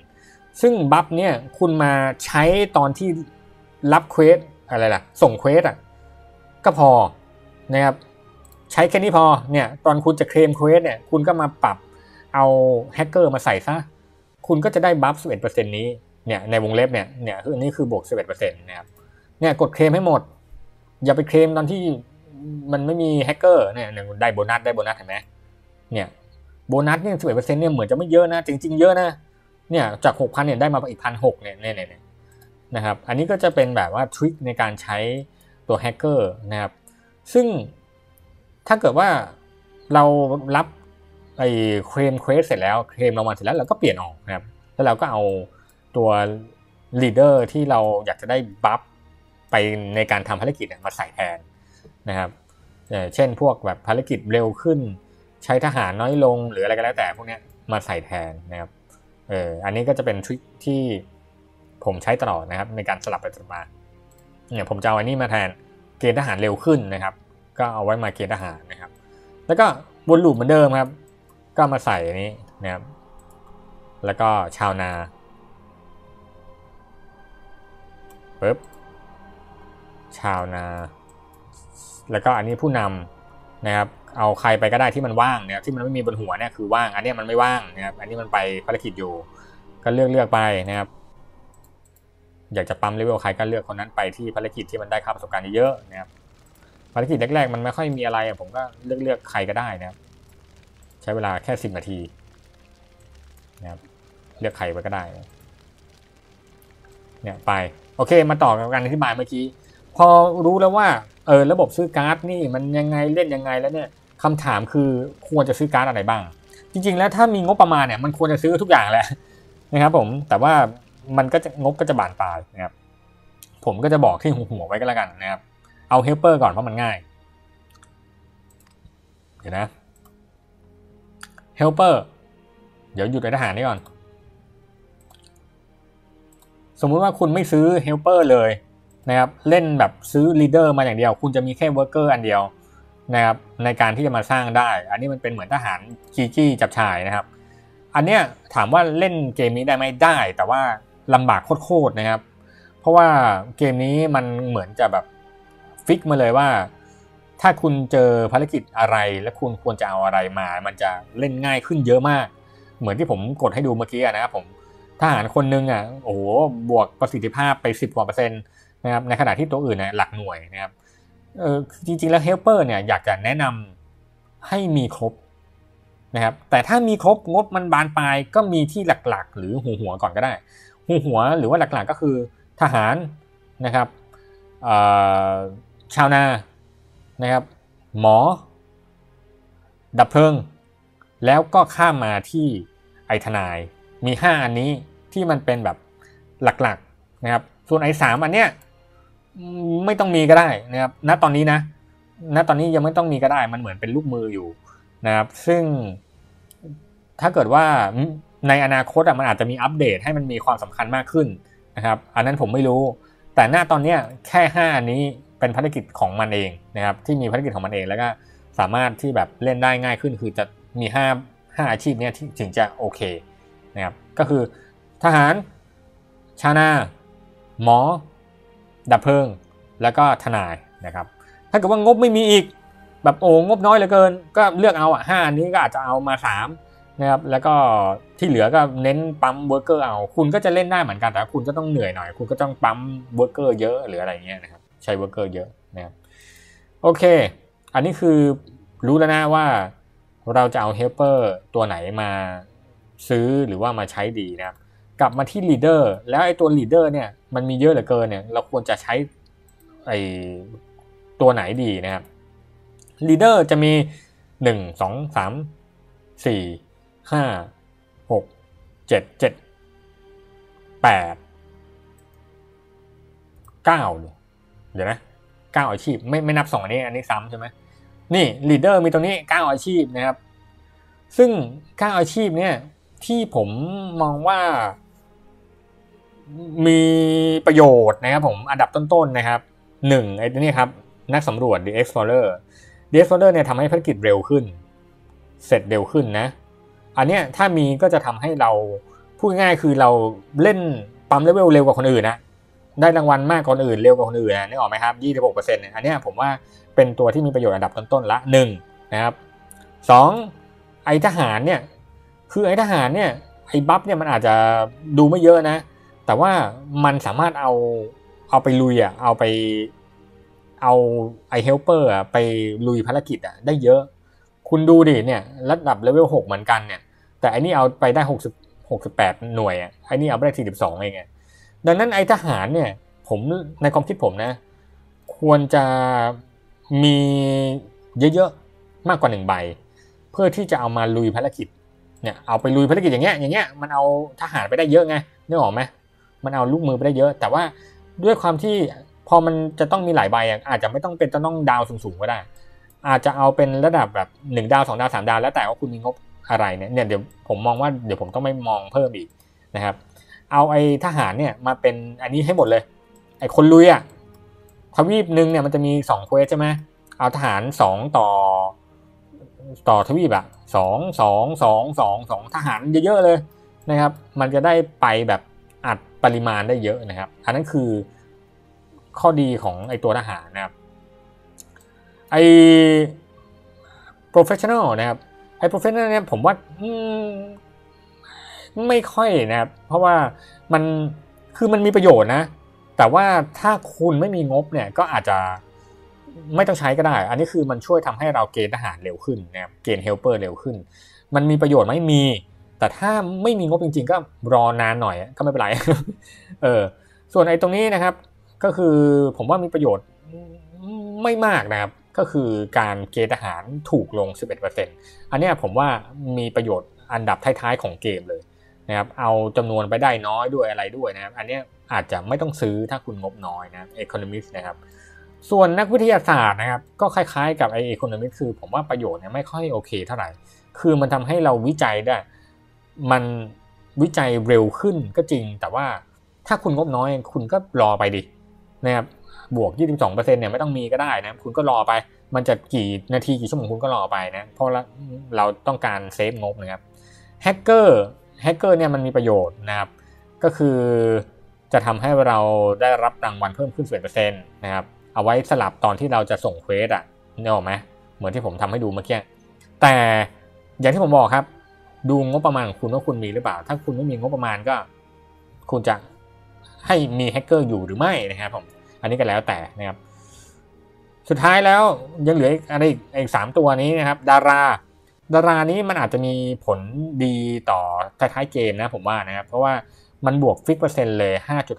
11% ซึ่งบัฟเนี่ยคุณมาใช้ตอนที่รับเควสอะไรล่ะส่งเควสก็พอนะครับใช้แค่นี้พอเนี่ยตอนคุณจะเคลมเควสเนี่ยคุณก็มาปรับเอาแฮกเกอร์มาใส่ซะคุณก็จะได้บัฟ 11% นี้เนี่ยในวงเล็บเนี่ยนี่คือบวก 11% นะครับเนี่ยกดเคลมให้หมดอย่าไปเคลมตอนที่มันไม่มีแฮกเกอร์เนี่ยได้โบนัสเห็นไหมเนี่ยโบนัสเนี่ย 11% เนี่ยเหมือนจะไม่เยอะนะจริงๆเยอะนะเนี่ยจาก 6,000 เนี่ยได้มาอีก 1,600 เนี่ยนะครับอันนี้ก็จะเป็นแบบว่าทริคในการใช้ตัวแฮกเกอร์นะครับซึ่งถ้าเกิดว่าเรารับเคลมเควสเสร็จแล้วเคลมรางวัลเสร็จแล้วเราก็เปลี่ยนออกนะครับแล้วเราก็เอาตัวลีดเดอร์ที่เราอยากจะได้บัฟไปในการทำภารกิจมาใส่แทนนะครับเช่นพวกแบบภารกิจเร็วขึ้นใช้ทหารน้อยลงหรืออะไรก็แล้วแต่พวกนี้มาใส่แทนนะครับอันนี้ก็จะเป็นทริคที่ผมใช้ตลอดนะครับในการสลับไปสลับมาเนี่ยผมจะเอาอันนี้มาแทนเกณฑ์ทหารเร็วขึ้นนะครับก็เอาไว้มาเกณฑ์ทหารนะครับแล้วก็วนลูปเหมือนเดิมครับก็มาใส่อันนี้นะครับแล้วก็ชาวนาปึ๊บชาวนาแล้วก็อันนี้ผู้นำนะครับเอาใครไปก็ได้ที่มันว่างเนี่ยที่มันไม่มีบนหัวเนี่ยคือว่างอันนี้มันไม่ว่างนะครับอันนี้มันไปภารกิจอยู่ก็เลือกไปนะครับอยากจะปั๊มเลเวลใครก็เลือกคนนั้นไปที่ภารกิจที่มันได้ค่าประสบการณ์เยอะนะครับภารกิจแรกๆมันไม่ค่อยมีอะไรผมก็เลือกใครก็ได้นะครับใช้เวลาแค่10 นาทีนะครับเลือกใครไปก็ได้เนี่ยไปโอเคมาต่อกับการอธิบายเมื่อกี้พอรู้แล้วว่าระบบซื้อการ์ดนี่มันยังไงเล่นยังไงแล้วเนี่ยคำถามคือควรจะซื้อการ์ดอะไรบ้างจริงๆแล้วถ้ามีงบประมาณเนี่ยมันควรจะซื้อทุกอย่างแหละนะครับผมแต่ว่ามันก็จะงบก็จะบานปลายนะครับผมก็จะบอกที่หัวไว้ก็แล้วกันนะครับเอาเฮลเปอร์ก่อนเพราะมันง่ายเดี๋ยวนะเฮลเปอร์เดี๋ยวหยุดในทหารนี่ก่อนสมมุติว่าคุณไม่ซื้อเฮลเปอร์เลยนะครับเล่นแบบซื้อลีดเดอร์มาอย่างเดียวคุณจะมีแค่เวิร์กเกอร์อันเดียวนะครับในการที่จะมาสร้างได้อันนี้มันเป็นเหมือนทหารจี้จับฉ่ายนะครับอันเนี้ยถามว่าเล่นเกมนี้ได้ไหมได้แต่ว่าลำบากโคตรๆนะครับเพราะว่าเกมนี้มันเหมือนจะแบบฟิกมาเลยว่าถ้าคุณเจอภารกิจอะไรและคุณควรจะเอาอะไรมามันจะเล่นง่ายขึ้นเยอะมากเหมือนที่ผมกดให้ดูเมื่อกี้นะครับผมทหารคนนึงโอ้โหบวกประสิทธิภาพไป10 กว่า%นะครับในขณะที่ตัวอื่นหลักหน่วยนะครับจริงๆแล้วเฮลเปอร์เนี่ยอยากจะแนะนำให้มีครบนะครับแต่ถ้ามีครบงบมันบานปลายก็มีที่หลักๆหรือหัวก่อนก็ได้หัวหรือว่าหลักๆก็คือทหารนะครับชาวนานะครับหมอดับเพลิงแล้วก็ข้ามมาที่ไอทนายมี5อันนี้ที่มันเป็นแบบหลักๆนะครับส่วนไอ3อันเนี้ยไม่ต้องมีก็ได้นะครับณตอนนี้นะณตอนนี้ยังไม่ต้องมีก็ได้มันเหมือนเป็นลูกมืออยู่นะครับซึ่งถ้าเกิดว่าในอนาคตมันอาจจะมีอัปเดตให้มันมีความสำคัญมากขึ้นนะครับอันนั้นผมไม่รู้แต่ณตอนนี้แค่5อันนี้เป็นภารกิจของมันเองนะครับที่มีภารกิจของมันเองแล้วก็สามารถที่แบบเล่นได้ง่ายขึ้นคือจะมี5อาชีพนี้ถึงจะโอเคนะครับก็คือทหารชาวนาหมอดับเพลิงแล้วก็ทนายนะครับถ้าเกิดว่างบไม่มีอีกแบบโอ้งบน้อยเหลือเกินก็เลือกเอา5อันนี้ก็อาจจะเอามา3นะครับแล้วก็ที่เหลือก็เน้นปั๊มเวิร์กเกอร์เอาคุณก็จะเล่นได้เหมือนกันแต่คุณก็ต้องเหนื่อยหน่อยคุณก็ต้องปั๊มเวิร์กเกอร์เยอะหรืออะไรเงี้ยนะครับใช้เวิร์กเกอร์เยอะนะครับโอเคอันนี้คือรู้แล้วนะว่าเราจะเอาเฮลเปอร์ตัวไหนมาซื้อหรือว่ามาใช้ดีนะครับกลับมาที่ลีดเดอร์แล้วไอ้ตัวลีดเดอร์เนี่ยมันมีเยอะเหลือเกินเนี่ยเราควรจะใช้ไอ้ตัวไหนดีนะครับลีดเดอร์จะมี1 2 3 4 5 6 7 8 9เดี๋ยวนะ9อาชีพไม่นับ2อันนี้ซ้ำใช่ไหมนี่ลีดเดอร์มีตรงนี้9อาชีพนะครับซึ่ง9อาชีพเนี่ยที่ผมมองว่ามีประโยชน์นะครับผมอันดับต้นๆนะครับ1ไอ้นี่ครับนักสำรวจ The Explorerเนี่ยทำให้ภารกิจเร็วขึ้นเสร็จเร็วขึ้นนะอันเนี้ยถ้ามีก็จะทำให้เราพูดง่ายคือเราเล่นปั๊มเลเวลเร็วกว่าคนอื่นนะได้รางวัลมากกว่าคนอื่นเร็วกว่าคนอื่นนะนึกออกไหมครับ 26% เนี่ยอันเนี้ยผมว่าเป็นตัวที่มีประโยชน์อันดับต้นๆละ1นะครับ2ไอทหารเนี่ยคือไอทหารเนี่ยไอบัฟเนี่ยมันอาจจะดูไม่เยอะนะแต่ว่ามันสามารถเอาไปลุยเอาไอเฮลเปอร์ไปลุยภารกิจได้เยอะคุณดูดิเนี่ยระดับเลเวล6เหมือนกันเนี่ยแต่อันนี้เอาไปได้68หน่วยอันนี้เอาไปได้42เองดังนั้นไอทหารเนี่ยผมในความคิดผมนะควรจะมีเยอะๆมากกว่า1ใบเพื่อที่จะเอามาลุยภารกิจเนี่ยเอาไปลุยภารกิจอย่างเงี้ยมันเอาทหารไปได้เยอะไงนึกออกไหมมันเอาลูกมือไปได้เยอะแต่ว่าด้วยความที่พอมันจะต้องมีหลายใบอาจจะไม่ต้องเป็นต้องดาวสูงๆก็ได้อาจจะเอาเป็นระดับแบบ1ดาว2ดาว3ดาวแล้วแต่ว่าคุณมีงบอะไรเนี่ยเดี๋ยวผมมองว่าเดี๋ยวผมต้องไม่มองเพิ่มอีกนะครับเอาไอ้ทหารเนี่ยมาเป็นอันนี้ให้หมดเลยไอ้คนลุยทวีปนึงเนี่ยมันจะมี2เควสใช่ไหมเอาทหาร2ต่อทวีป2 ทหารเยอะๆเลยนะครับมันจะได้ไปแบบอัดปริมาณได้เยอะนะครับอันนั้นคือข้อดีของไอ้ตัวทหารนะครับไอ้ professional นะครับไอ้ professional เนี่ยผมว่าไม่ค่อยนะครับเพราะว่ามันคือมันมีประโยชน์นะแต่ว่าถ้าคุณไม่มีงบเนี่ยก็อาจจะไม่ต้องใช้ก็ได้อันนี้คือมันช่วยทำให้เราเกณฑ์ทหารเร็วขึ้นนะครับเกณฑ์เฮลเปอร์เร็วขึ้นมันมีประโยชน์ไหมมีแต่ถ้าไม่มีงบจริงๆก็รอนานหน่อยก็ไม่เป็นไรส่วนไอ้ตรงนี้นะครับก็คือผมว่ามีประโยชน์ไม่มากนะครับก็คือการเกณฑ์ทหารถูกลง 11% อันนี้ผมว่ามีประโยชน์อันดับท้ายๆของเกมเลยนะครับเอาจำนวนไปได้น้อยด้วยอะไรด้วยนะครับอันนี้อาจจะไม่ต้องซื้อถ้าคุณงบน้อยนะ Economist นะครับส่วนนักวิทยาศาสตร์นะครับก็คล้ายๆกับไอ้ Economist คือผมว่าประโยชน์เนี่ยไม่ค่อยโอเคเท่าไหร่คือมันทำให้เราวิจัยได้มันวิจัยเร็วขึ้นก็จริงแต่ว่าถ้าคุณงบน้อยคุณก็รอไปดินะครับบวก 22% เนี่ยไม่ต้องมีก็ได้นะคุณก็รอไปมันจะกี่นาทีกี่ชั่วโมงคุณก็รอไปนะเพราะเราต้องการเซฟงบนะครับแฮกเกอร์เนี่ยมันมีประโยชน์นะครับก็คือจะทำให้เราได้รับรางวัลเพิ่มขึ้น 11% นะครับเอาไว้สลับตอนที่เราจะส่งเควสนึกออกไหมเหมือนที่ผมทำให้ดูเมื่อกี้แต่อย่างที่ผมบอกครับดูงบประมาณของคุณว่าคุณมีหรือเปล่าถ้าคุณไม่มีงบประมาณก็คุณจะให้มีแฮกเกอร์อยู่หรือไม่นะครับผมอันนี้ก็แล้วแต่นะครับสุดท้ายแล้วยังเหลืออะไรอีก3ตัวนี้นะครับดาราดารานี้มันอาจจะมีผลดีต่อท้ายเกมนะผมว่านะครับเพราะว่ามันบวกฟิกเปอร์เซ็นต์เลย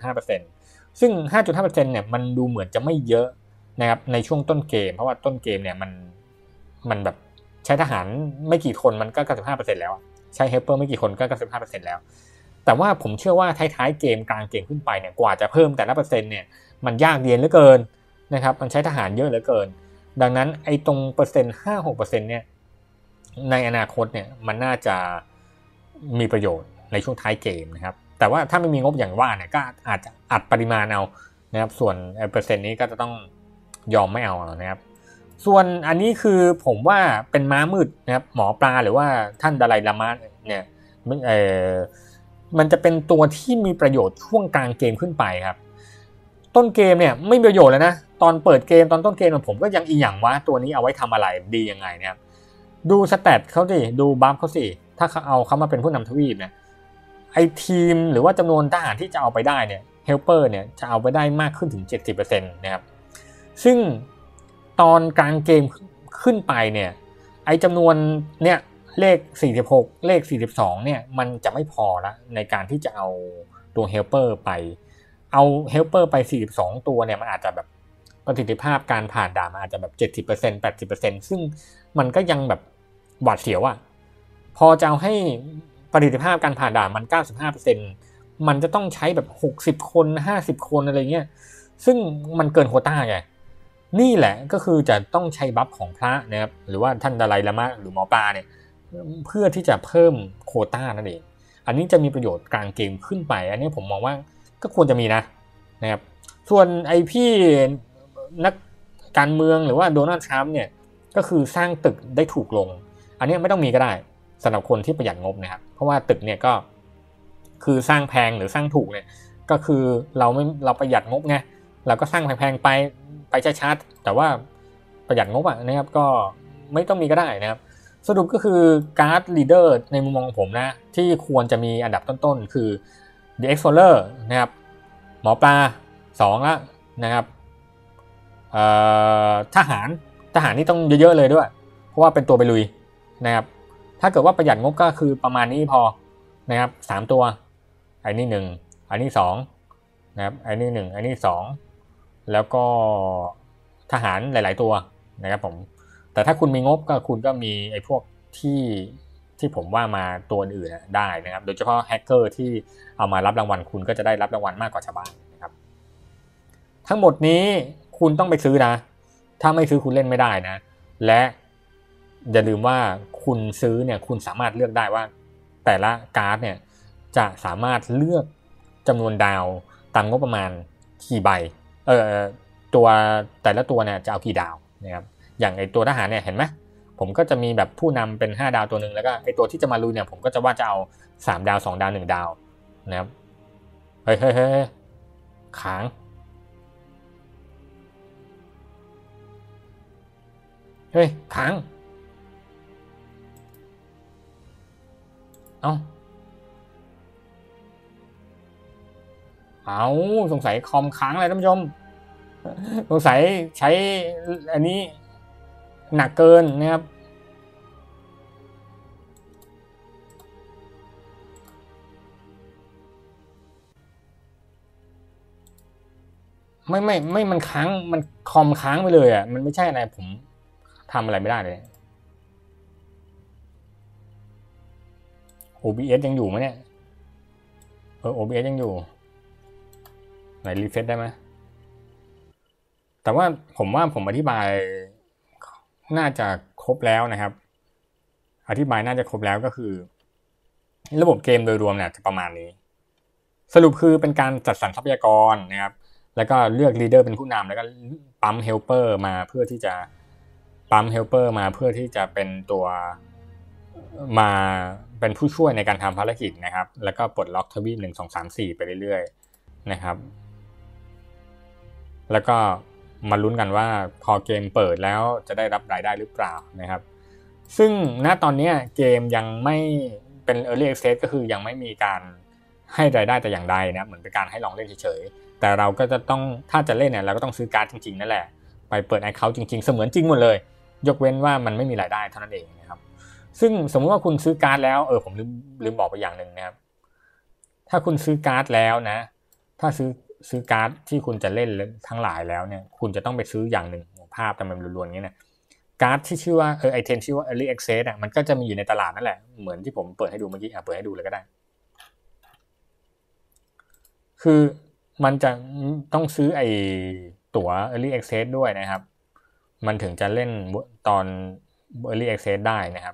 5.5% ซึ่ง 5.5% เนี่ยมันดูเหมือนจะไม่เยอะนะครับในช่วงต้นเกมเพราะว่าต้นเกมเนี่ยมันแบบใช้ทหารไม่กี่คนมันก็ 95% แล้วใช้เฮลเปอร์ไม่กี่คนก็ 95% แล้วแต่ว่าผมเชื่อว่าท้ายเกมกลางเกมขึ้นไปเนี่ยกว่าจะเพิ่มแต่ละเปอร์เซ็นต์เนี่ยมันยากเย็นเหลือเกินนะครับมันใช้ทหารเยอะเหลือเกินดังนั้นไอ้ตรงเปอร์เซ็นต์ 5-6% เนี่ยในอนาคตเนี่ยมันน่าจะมีประโยชน์ในช่วงท้ายเกมนะครับแต่ว่าถ้าไม่มีงบอย่างว่าเนี่ยก็อาจจะอัดปริมาณเอานะครับส่วนเปอร์เซ็นต์นี้ก็จะต้องยอมไม่เอานะครับส่วนอันนี้คือผมว่าเป็นม้ามืดนะครับหมอปลาหรือว่าท่านดาไลลามะเนี่ยมันจะเป็นตัวที่มีประโยชน์ช่วงกลางเกมขึ้นไปครับต้นเกมเนี่ยไม่มีประโยชน์แล้วนะตอนเปิดเกมตอนต้นเกมผมก็ยังอีหยังว่าตัวนี้เอาไว้ทำอะไรดียังไงนะครับดูสแตทเขาสิดูบัฟเขาสิถ้าเขามาเป็นผู้นำทวีปเนี่ยไอทีมหรือว่าจำนวนทหารที่จะเอาไปได้เนี่ยเฮลเปอร์เนี่ยจะเอาไปได้มากขึ้นถึง 70% นะครับซึ่งตอนกลางเกมขึ้นไปเนี่ยไอจำนวนเนี่ยเลข46เลข42เนี่ยมันจะไม่พอละในการที่จะเอาตัวเฮลเปอร์ไปเอาเฮลเปอร์ไป42ตัวเนี่ยมันอาจจะแบบประสิทธิภาพการผ่านด่านมันอาจจะแบบ 70% 80% ซึ่งมันก็ยังแบบหวาดเสียวอ่ะพอจะเอาให้ประสิทธิภาพการผ่านด่านมัน 95% มันจะต้องใช้แบบ60คน50คนอะไรเงี้ยซึ่งมันเกินโควต้าไงนี่แหละก็คือจะต้องใช้บัฟของพระนะครับหรือว่าท่านดาไลลามะหรือหมอปลาเนี่ยเพื่อที่จะเพิ่มโควต้านั่นเองอันนี้จะมีประโยชน์กลางเกมขึ้นไปอันนี้ผมมองว่าก็ควรจะมีนะครับส่วนไอพี่นักการเมืองหรือว่าโดนัลด์ทรัมป์เนี่ยก็คือสร้างตึกได้ถูกลงอันนี้ไม่ต้องมีก็ได้สำหรับคนที่ประหยัดงบนะครับเพราะว่าตึกเนี่ยก็คือสร้างแพงหรือสร้างถูกเนี่ยก็คือเราประหยัดงบไงเราก็สร้างแพงๆไปชัดๆแต่ว่าประหยัดงบนะครับก็ไม่ต้องมีก็ได้นะครับสรุปก็คือการ์ดลีดเดอร์ในมุมมองของผมนะที่ควรจะมีอันดับต้นๆคือ The Explorer นะครับหมอปลา2แล้วนะครับทหารนี่ต้องเยอะๆเลยด้วยเพราะว่าเป็นตัวไปลุยนะครับถ้าเกิดว่าประหยัดงบก็คือประมาณนี้พอนะครับ3ตัวไอ้นี่1อันนี้2นะครับไอ้นี่1อันนี้2แล้วก็ทหารหลายๆตัวนะครับผมแต่ถ้าคุณมีงบก็คุณก็มีไอ้พวกที่ผมว่ามาตัวอื่นได้นะครับโดยเฉพาะแฮกเกอร์ที่เอามารับรางวัลคุณก็จะได้รับรางวัลมากกว่าชาวบ้านนะครับทั้งหมดนี้คุณต้องไปซื้อนะถ้าไม่ซื้อคุณเล่นไม่ได้นะและอย่าลืมว่าคุณซื้อเนี่ยคุณสามารถเลือกได้ว่าแต่ละการ์ดเนี่ยจะสามารถเลือกจำนวนดาวตามงบประมาณกี่ใบตัวแต่ละตัวเนี่ยจะเอากี่ดาวนะครับอย่างไอตัวทหารเนี่ยเห็นไหมผมก็จะมีแบบผู้นำเป็น5ดาวตัวนึงแล้วก็ไอตัวที่จะมาลุยเนี่ยผมก็จะว่าจะเอา3ดาว2ดาว1ดาวนะครับเฮ้ยค้างเฮ้ยค้างเอาสงสัยคอมค้างอะไรท่านผู้ชมสงสัยใช้อันนี้หนักเกินนะครับไม่มันค้างมันคอมค้างไปเลยอ่ะมันไม่ใช่อะไรผมทำอะไรไม่ได้เลย OBS ยังอยู่ไหมเนี่ยOBS ยังอยู่ไหนรีเฟซได้ไหมแต่ว่าผมอธิบายน่าจะครบแล้วนะครับอธิบายน่าจะครบแล้วก็คือระบบเกมโดยรวมเนี่ยจะประมาณนี้สรุปคือเป็นการจัดสรรทรัพยากรนะครับแล้วก็เลือกลีดเดอร์เป็นผู้นำแล้วก็ปั๊มเฮลเปอร์มาเพื่อที่จะเป็นตัวมาเป็นผู้ช่วยในการทำภารกิจนะครับแล้วก็ปลดล็อกทวีป1 2 3 4ไปเรื่อยๆนะครับแล้วก็มาลุ้นกันว่าพอเกมเปิดแล้วจะได้รับรายได้หรือเปล่านะครับซึ่งณตอนนี้เกมยังไม่เป็น Early Access ก็คือยังไม่มีการให้รายได้แต่อย่างใดนะเหมือนเป็นการให้ลองเล่นเฉยๆแต่เราก็จะต้องถ้าจะเล่นเนี่ยเราก็ต้องซื้อการ์ดจริงๆนั่นแหละไปเปิด Account จริงๆเสมือนจริงหมดเลยยกเว้นว่ามันไม่มีรายได้เท่านั้นเองนะครับซึ่งสมมติว่าคุณซื้อการ์ดแล้วผมลืมบอกไปอย่างหนึ่งนะครับถ้าคุณซื้อการ์ดแล้วนะถ้าซื้อการ์ดที่คุณจะเล่นทั้งหลายแล้วเนี่ยคุณจะต้องไปซื้ออย่างหนึ่งภาพทำไมมันล้วนๆงี้นะการ์ดที่ชื่อว่าไอเทมชื่อว่า Early Access อ่ะมันก็จะมีอยู่ในตลาดนั่นแหละเหมือนที่ผมเปิดให้ดูเมื่อกี้เปิดให้ดูเลยก็ได้คือมันจะต้องซื้อไอตั๋ว Early Access ด้วยนะครับมันถึงจะเล่นตอน Early Access ได้นะครับ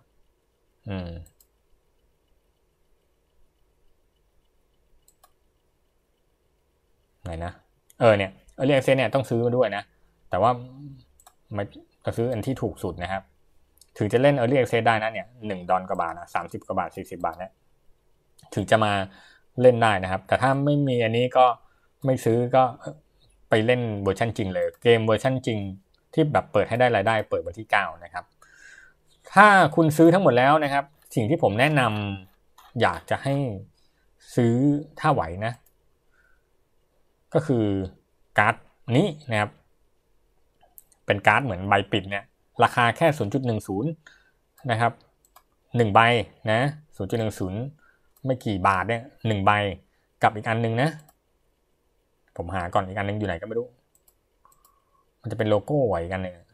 ไหนนะเนี่ย Early Access เนี่ยต้องซื้อมาด้วยนะแต่ว่าไม่ต้องซื้ออันที่ถูกสุดนะครับถึงจะเล่น Early Access ได้นะเนี่ย$1กว่าบาทนะ30กว่าบาท40บาทเนี่ยถึงจะมาเล่นได้นะครับแต่ถ้าไม่มีอันนี้ก็ไม่ซื้อก็ไปเล่นเวอร์ชันจริงเลยเกมเวอร์ชันจริงที่แบบเปิดให้ได้รายได้เปิดวันที่9นะครับถ้าคุณซื้อทั้งหมดแล้วนะครับสิ่งที่ผมแนะนำอยากจะให้ซื้อถ้าไหวนะก็คือการ์ดนี้นะครับเป็นการ์ดเหมือนใบปิดเนี่ยราคาแค่ 0.10 นะครับ1ใบนะ 0.10 ไม่กี่บาทเนี่ย1ใบกับอีกอันนึงนะผมหาก่อนอีกอันนึงอยู่ไหนก็ไม่รู้มันจะเป็นโลโก้ไว้กันนึง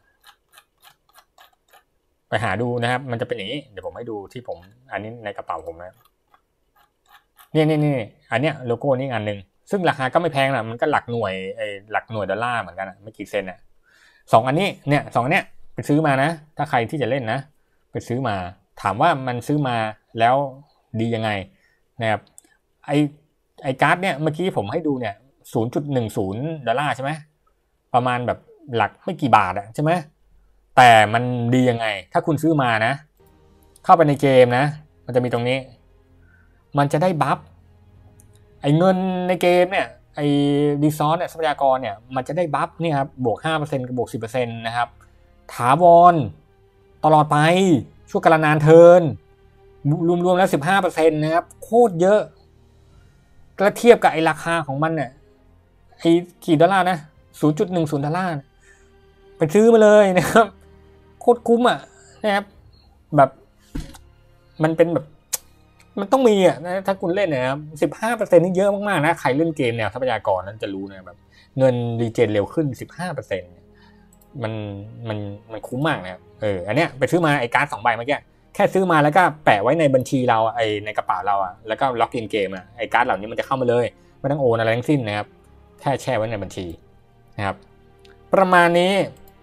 ไปหาดูนะครับมันจะเป็นอย่างนี้เดี๋ยวผมให้ดูที่ผมอันนี้ในกระเป๋าผมนะนี่อันเนี้ยโลโก้นี่อันนึงซึ่งราคาก็ไม่แพงนะมันก็หลักหน่วยหลักหน่วยดอลลาร์เหมือนกันนะไม่กี่เซนนะ2อันนี้เนี่ย2อันเนี้ยไปซื้อมานะถ้าใครที่จะเล่นนะไปซื้อมาถามว่ามันซื้อมาแล้วดียังไงนะครับไอการ์ดเนี่ยเมื่อกี้ผมให้ดูเนี่ย $0.10 ใช่ไหมประมาณแบบหลักไม่กี่บาทใช่ไหมแต่มันดียังไงถ้าคุณซื้อมานะเข้าไปในเกมนะมันจะมีตรงนี้มันจะได้บัฟไอเงินในเกมเนี่ยไอรีซอสเนี่ยทรัพยากรเนี่ยมันจะได้บัฟเนี่ยครับบวก 5% กับบวก 10% นะครับถาวรตลอดไปชั่วกาลนานเทินรวมๆแล้ว 15% นะครับโคตรเยอะก็เทียบกับไอราคาของมันเนี่ยไอกี่ดอลลาร์นะ $0.10 ไปซื้อมาเลยนะครับโคตรคุ้มนะครับแบบมันเป็นแบบมันต้องมีนะถ้าคุณเล่นนะครับ15%นี่เยอะมากๆนะใครเล่นเกมแนวทรัพยากรนั้นจะรู้นะแบบเงินรีเจนเร็วขึ้น 15%มันคุ้มมากนะอันเนี้ยไปซื้อมาไอ้การ์ด2ใบเมื่อกี้แค่ซื้อมาแล้วก็แปะไว้ในบัญชีเราในกระเป๋าเราแล้วก็ล็อกอินเกมไอ้การ์ดเหล่านี้มันจะเข้ามาเลยไม่ต้องโอนอะไรทั้งสิ้นนะครับแค่แช่ไว้ในบัญชีนะครับประมาณนี้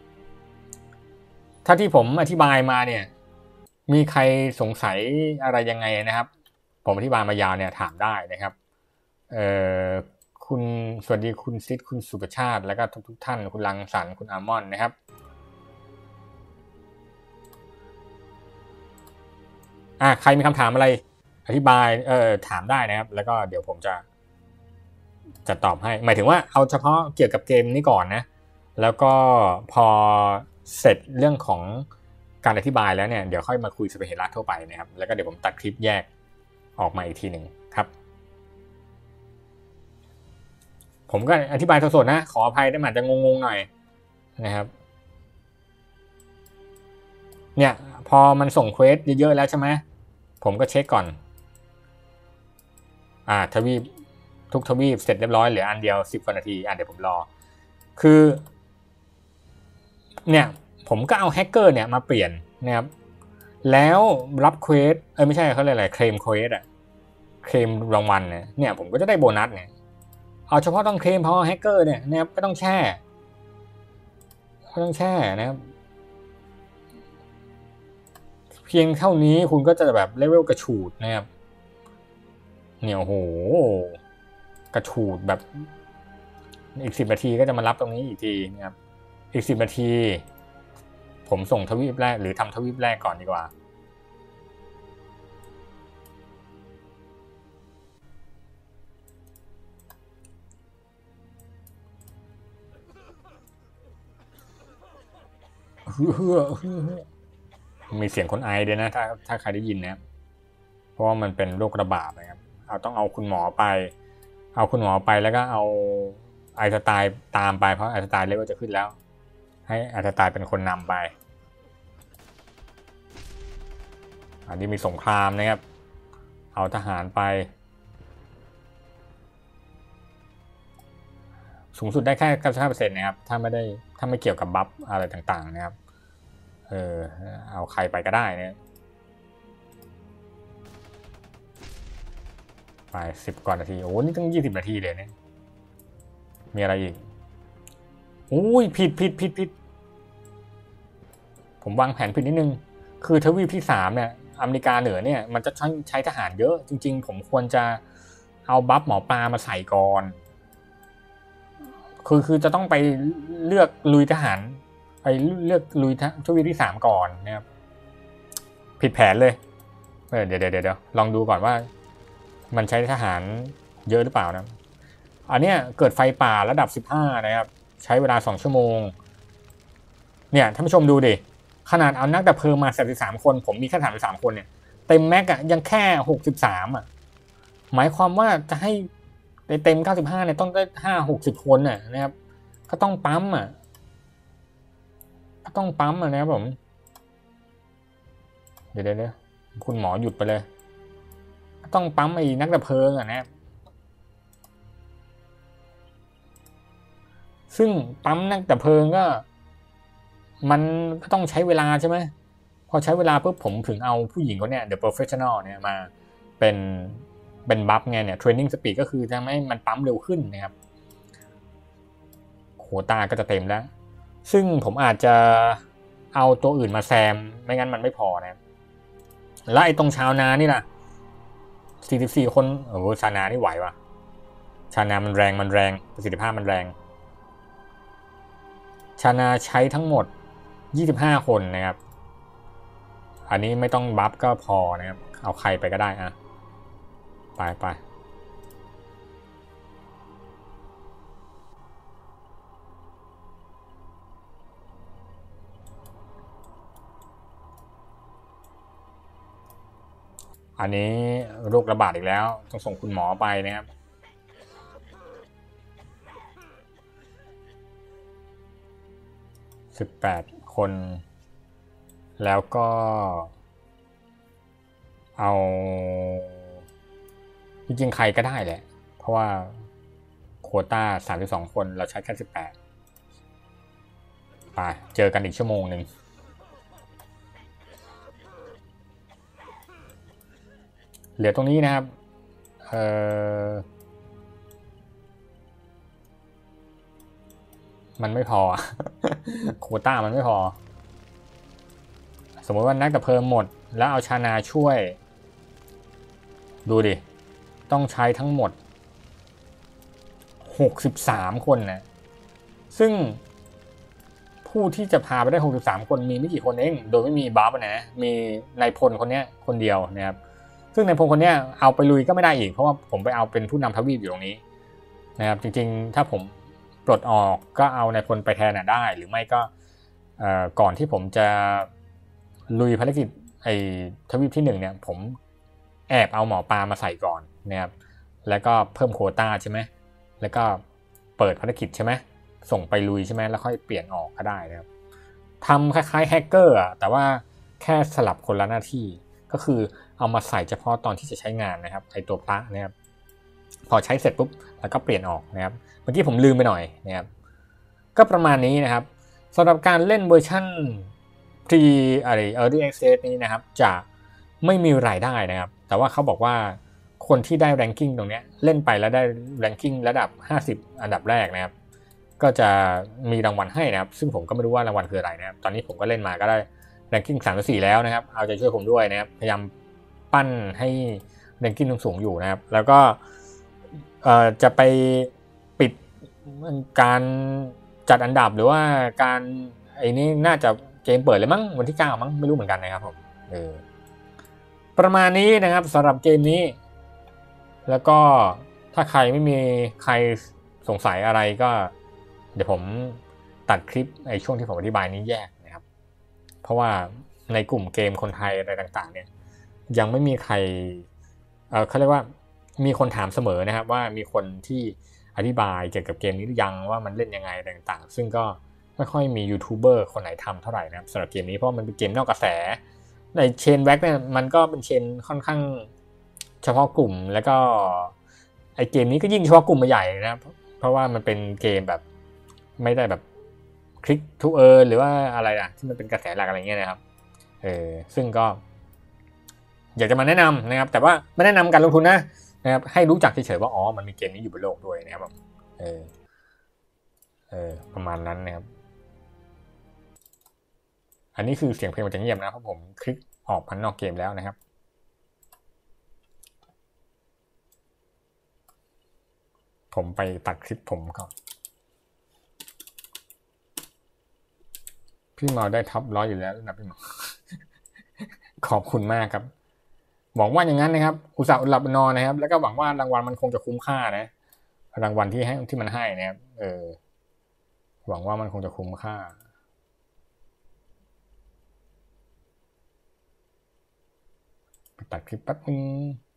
ถ้าที่ผมอธิบายมาเนี่ยมีใครสงสัยอะไรยังไงนะครับผมอธิบายมายาวเนี่ยถามได้นะครับคุณสวัสดีคุณซิดคุณสุประชาติแล้วก็ทุกท่านคุณรังสรรค์คุณอาร์มอนนะครับใครมีคำถามอะไรอธิบายถามได้นะครับแล้วก็เดี๋ยวผมจะตอบให้หมายถึงว่าเอาเฉพาะเกี่ยวกับเกมนี้ก่อนนะแล้วก็พอเสร็จเรื่องของการอธิบายแล้วเนี่ยเดี๋ยวค่อยมาคุยสเปเฮล่าทั่วไปนะครับแล้วก็เดี๋ยวผมตัดคลิปแยกออกมาอีกทีหนึ่งครับผมก็อธิบายสดๆนะขออภัยได้อาจจะงงๆหน่อยนะครับเนี่ยพอมันส่งเควสเยอะๆแล้วใช่ไหมผมก็เช็คก่อนทวีปทุกทวีปเสร็จเรียบร้อยเหลืออันเดียว10 กว่านาทีเดี๋ยวผมรอคือเนี่ยผมก็เอาแฮกเกอร์เนี่ยมาเปลี่ยนนะครับแล้วรับเควสไม่ใช่เขาเรียกอะไรเคลมเควสเคลมรางวัลเนี่ยผมก็จะได้โบนัสเนี่ยเอาเฉพาะต้องเคลมพอแฮกเกอร์เนี่ยนะครับก็ต้องแช่นะครับเพียงเท่านี้คุณก็จะแบบเลเวลกระฉูดนะครับเนี่ยโหกระฉูดแบบอีก10 นาทีก็จะมารับตรงนี้อีกทีนะครับอีก10 นาทีผมส่งทวีปแรกหรือทำทวีปแรกก่อนดีกว่ามีเสียงคนไอด้วยนะถ้าใครได้ยินนะเพราะว่ามันเป็นโรคระบาดนะครับต้องเอาคุณหมอไปแล้วก็เอาไอสไตล์ตามไปเพราะไอสไตล์เลเวลจะขึ้นแล้วให้ไอสไตล์เป็นคนนำไปอันนี้มีสงครามนะครับเอาทหารไปสูงสุดได้แค่ 95% นะครับถ้าไม่เกี่ยวกับบัฟอะไรต่างๆนะครับเอาใครไปก็ได้เนี่ยไป10 กว่านาทีโอ้นี่ตั้ง20 นาทีเลยเนี่ยมีอะไรอีกอุ้ยผิดผมวางแผนผิดนิดนึงคือทวีปที่3เนี่ยอเมริกาเหนือเนี่ยมันจะใช้ทหารเยอะจริงๆผมควรจะเอาบัฟหมอปลามาใส่ก่อนคือจะต้องไปเลือกลุยทหารไปเลือกลุยทวีปที่3ก่อนนะครับผิดแผนเลยเดี๋ยวลองดูก่อนว่ามันใช้ทหารเยอะหรือเปล่านะอันเนี้ยเกิดไฟป่าระดับ15นะครับใช้เวลา2 ชั่วโมงเนี่ยท่านผู้ชมดูดิขนาดเอานักดับเพลิงมา33 คนผมมีแค่33 คนเนี่ยเต็มแม็กอะยังแค่63อะหมายความว่าจะให้เต็ม95เนี่ยต้องได้50-60 คนนะครับก็ต้องปั๊มนะครับผมเดี๋ยวคุณหมอหยุดไปเลยต้องปั๊มไอ้นักดับเพลิงนะครับซึ่งปั๊มนักดับเพลิงก็มันก็ต้องใช้เวลาใช่ไหมพอใช้เวลาปุ๊บผมถึงเอาผู้หญิงคนเนี้ย The Professional เนี่ยมาเป็นบัฟไงเนี่ย Training Speed ก็คือทำให้มันปั๊มเร็วขึ้นนะครับโควต้าก็จะเต็มแล้วซึ่งผมอาจจะเอาตัวอื่นมาแซมไม่งั้นมันไม่พอนะแล้วไอ้ตรงชาวนานี่ล่ะ44 คนชาวนานี่ไหวว่ะชาวนามันแรงประสิทธิภาพมันแรงชาวนาใช้ทั้งหมด25 คนนะครับอันนี้ไม่ต้องบัฟก็พอนะครับเอาใครไปก็ได้ไปอันนี้โรคระบาดอีกแล้วต้องส่งคุณหมอไปนะครับ18 คนแล้วก็เอาจริงๆใครก็ได้แหละเพราะว่าโควต้า32 คนเราใช้แค่18ไปเจอกันอีกชั่วโมงหนึ่งเหลือตรงนี้นะครับมันไม่พอโควต้ามันไม่พอสมมติว่านักดับเพลิงหมดแล้วเอาชานาช่วยดูดิต้องใช้ทั้งหมด63 คนนะซึ่งผู้ที่จะพาไปได้63 คนมีไม่กี่คนเองโดยไม่มีบัฟนะมีนายพลคนนี้คนเดียวนะครับซึ่งนายพลคนนี้เอาไปลุยก็ไม่ได้อีกเพราะว่าผมไปเอาเป็นผู้นำทวีปอยู่ตรงนี้นะครับจริงๆถ้าผมปลดออกก็เอานายพลไปแทนได้หรือไม่ก็ก่อนที่ผมจะลุยภารกิจไอ้ทวีปที่1เนี่ยผมแอบเอาหมอปลามาใส่ก่อนนะครับแล้วก็เพิ่มโควต้าใช่ไหมแล้วก็เปิดภารกิจใช่ไหมส่งไปลุยใช่ไหมแล้วค่อยเปลี่ยนออกก็ได้นะครับทำคล้ายๆแฮกเกอร์แต่ว่าแค่สลับคนละหน้าที่ก็คือเอามาใส่เฉพาะตอนที่จะใช้งานนะครับไอตัวพระนะครับพอใช้เสร็จปุ๊บแล้วก็เปลี่ยนออกนะครับเมื่อกี้ผมลืมไปหน่อยนะครับก็ประมาณนี้นะครับสำหรับการเล่นเวอร์ชันEarly Access นี้นะครับจะไม่มีรายได้นะครับแต่ว่าเขาบอกว่าคนที่ได้ ranking ตรงนี้เล่นไปแล้วได้ ranking ระดับ50 อันดับแรกนะครับก็จะมีรางวัลให้นะครับซึ่งผมก็ไม่รู้ว่ารางวัลคืออะไรนะครับตอนนี้ผมก็เล่นมาก็ได้ ranking 3-4แล้วนะครับเอาใจช่วยผมด้วยนะครับพยายามปั้นให้ ranking สูงอยู่นะครับแล้วก็จะไปปิดการจัดอันดับหรือว่าการไอ้นี่น่าจะเกมเปิดเลยมั้งวันที่9มั้งไม่รู้เหมือนกันนะครับผมประมาณนี้นะครับสำหรับเกมนี้แล้วก็ถ้าใครไม่มีใครสงสัยอะไรก็เดี๋ยวผมตัดคลิปในช่วงที่ผมอธิบายนี้แยกนะครับเพราะว่าในกลุ่มเกมคนไทยอะไรต่างๆเนี่ยยังไม่มีใครเขาเรียกว่ามีคนถามเสมอนะครับว่ามีคนที่อธิบายเกี่ยวกับเกมนี้หรือยังว่ามันเล่นยังไงต่างๆซึ่งก็ไม่ค่อยมียูทูบเบอร์คนไหนทำเท่าไหร่นะครับสำหรับเกมนี้เพราะมันเป็นเกมนอกกระแสในเชนแว็กเนี่ยมันก็เป็นเชนค่อนข้างเฉพาะกลุ่มแล้วก็ไอเกมนี้ก็ยิ่งเฉพาะกลุ่มมาใหญ่นะครับเพราะว่ามันเป็นเกมแบบไม่ได้แบบคลิกทูเออร์หรือว่าอะไรอะที่มันเป็นกระแสหลักอะไรเงี้ยนะครับซึ่งก็อยากจะมาแนะนำนะครับแต่ว่าไม่แนะนำการลงทุนนะครับให้รู้จักเฉยๆว่าอ๋อมันมีเกมนี้อยู่บนโลกด้วยนะครับประมาณนั้นนะครับอันนี้คือเสียงเพลงมันจะเงียบนะเพราะผมคลิกออกพันนอกเกมแล้วนะครับผมไปตัดคลิปผมก่อนพี่มาได้ท็อป100อยู่แล้วนะพี่มาขอบคุณมากครับหวังว่าอย่างนั้นนะครับอุตส่าห์อดหลับนอนนะครับแล้วก็หวังว่ารางวัลมันคงจะคุ้มค่านะรางวัลที่มันให้นะครับหวังว่ามันคงจะคุ้มค่าไปตัดคลิปแป๊บนึง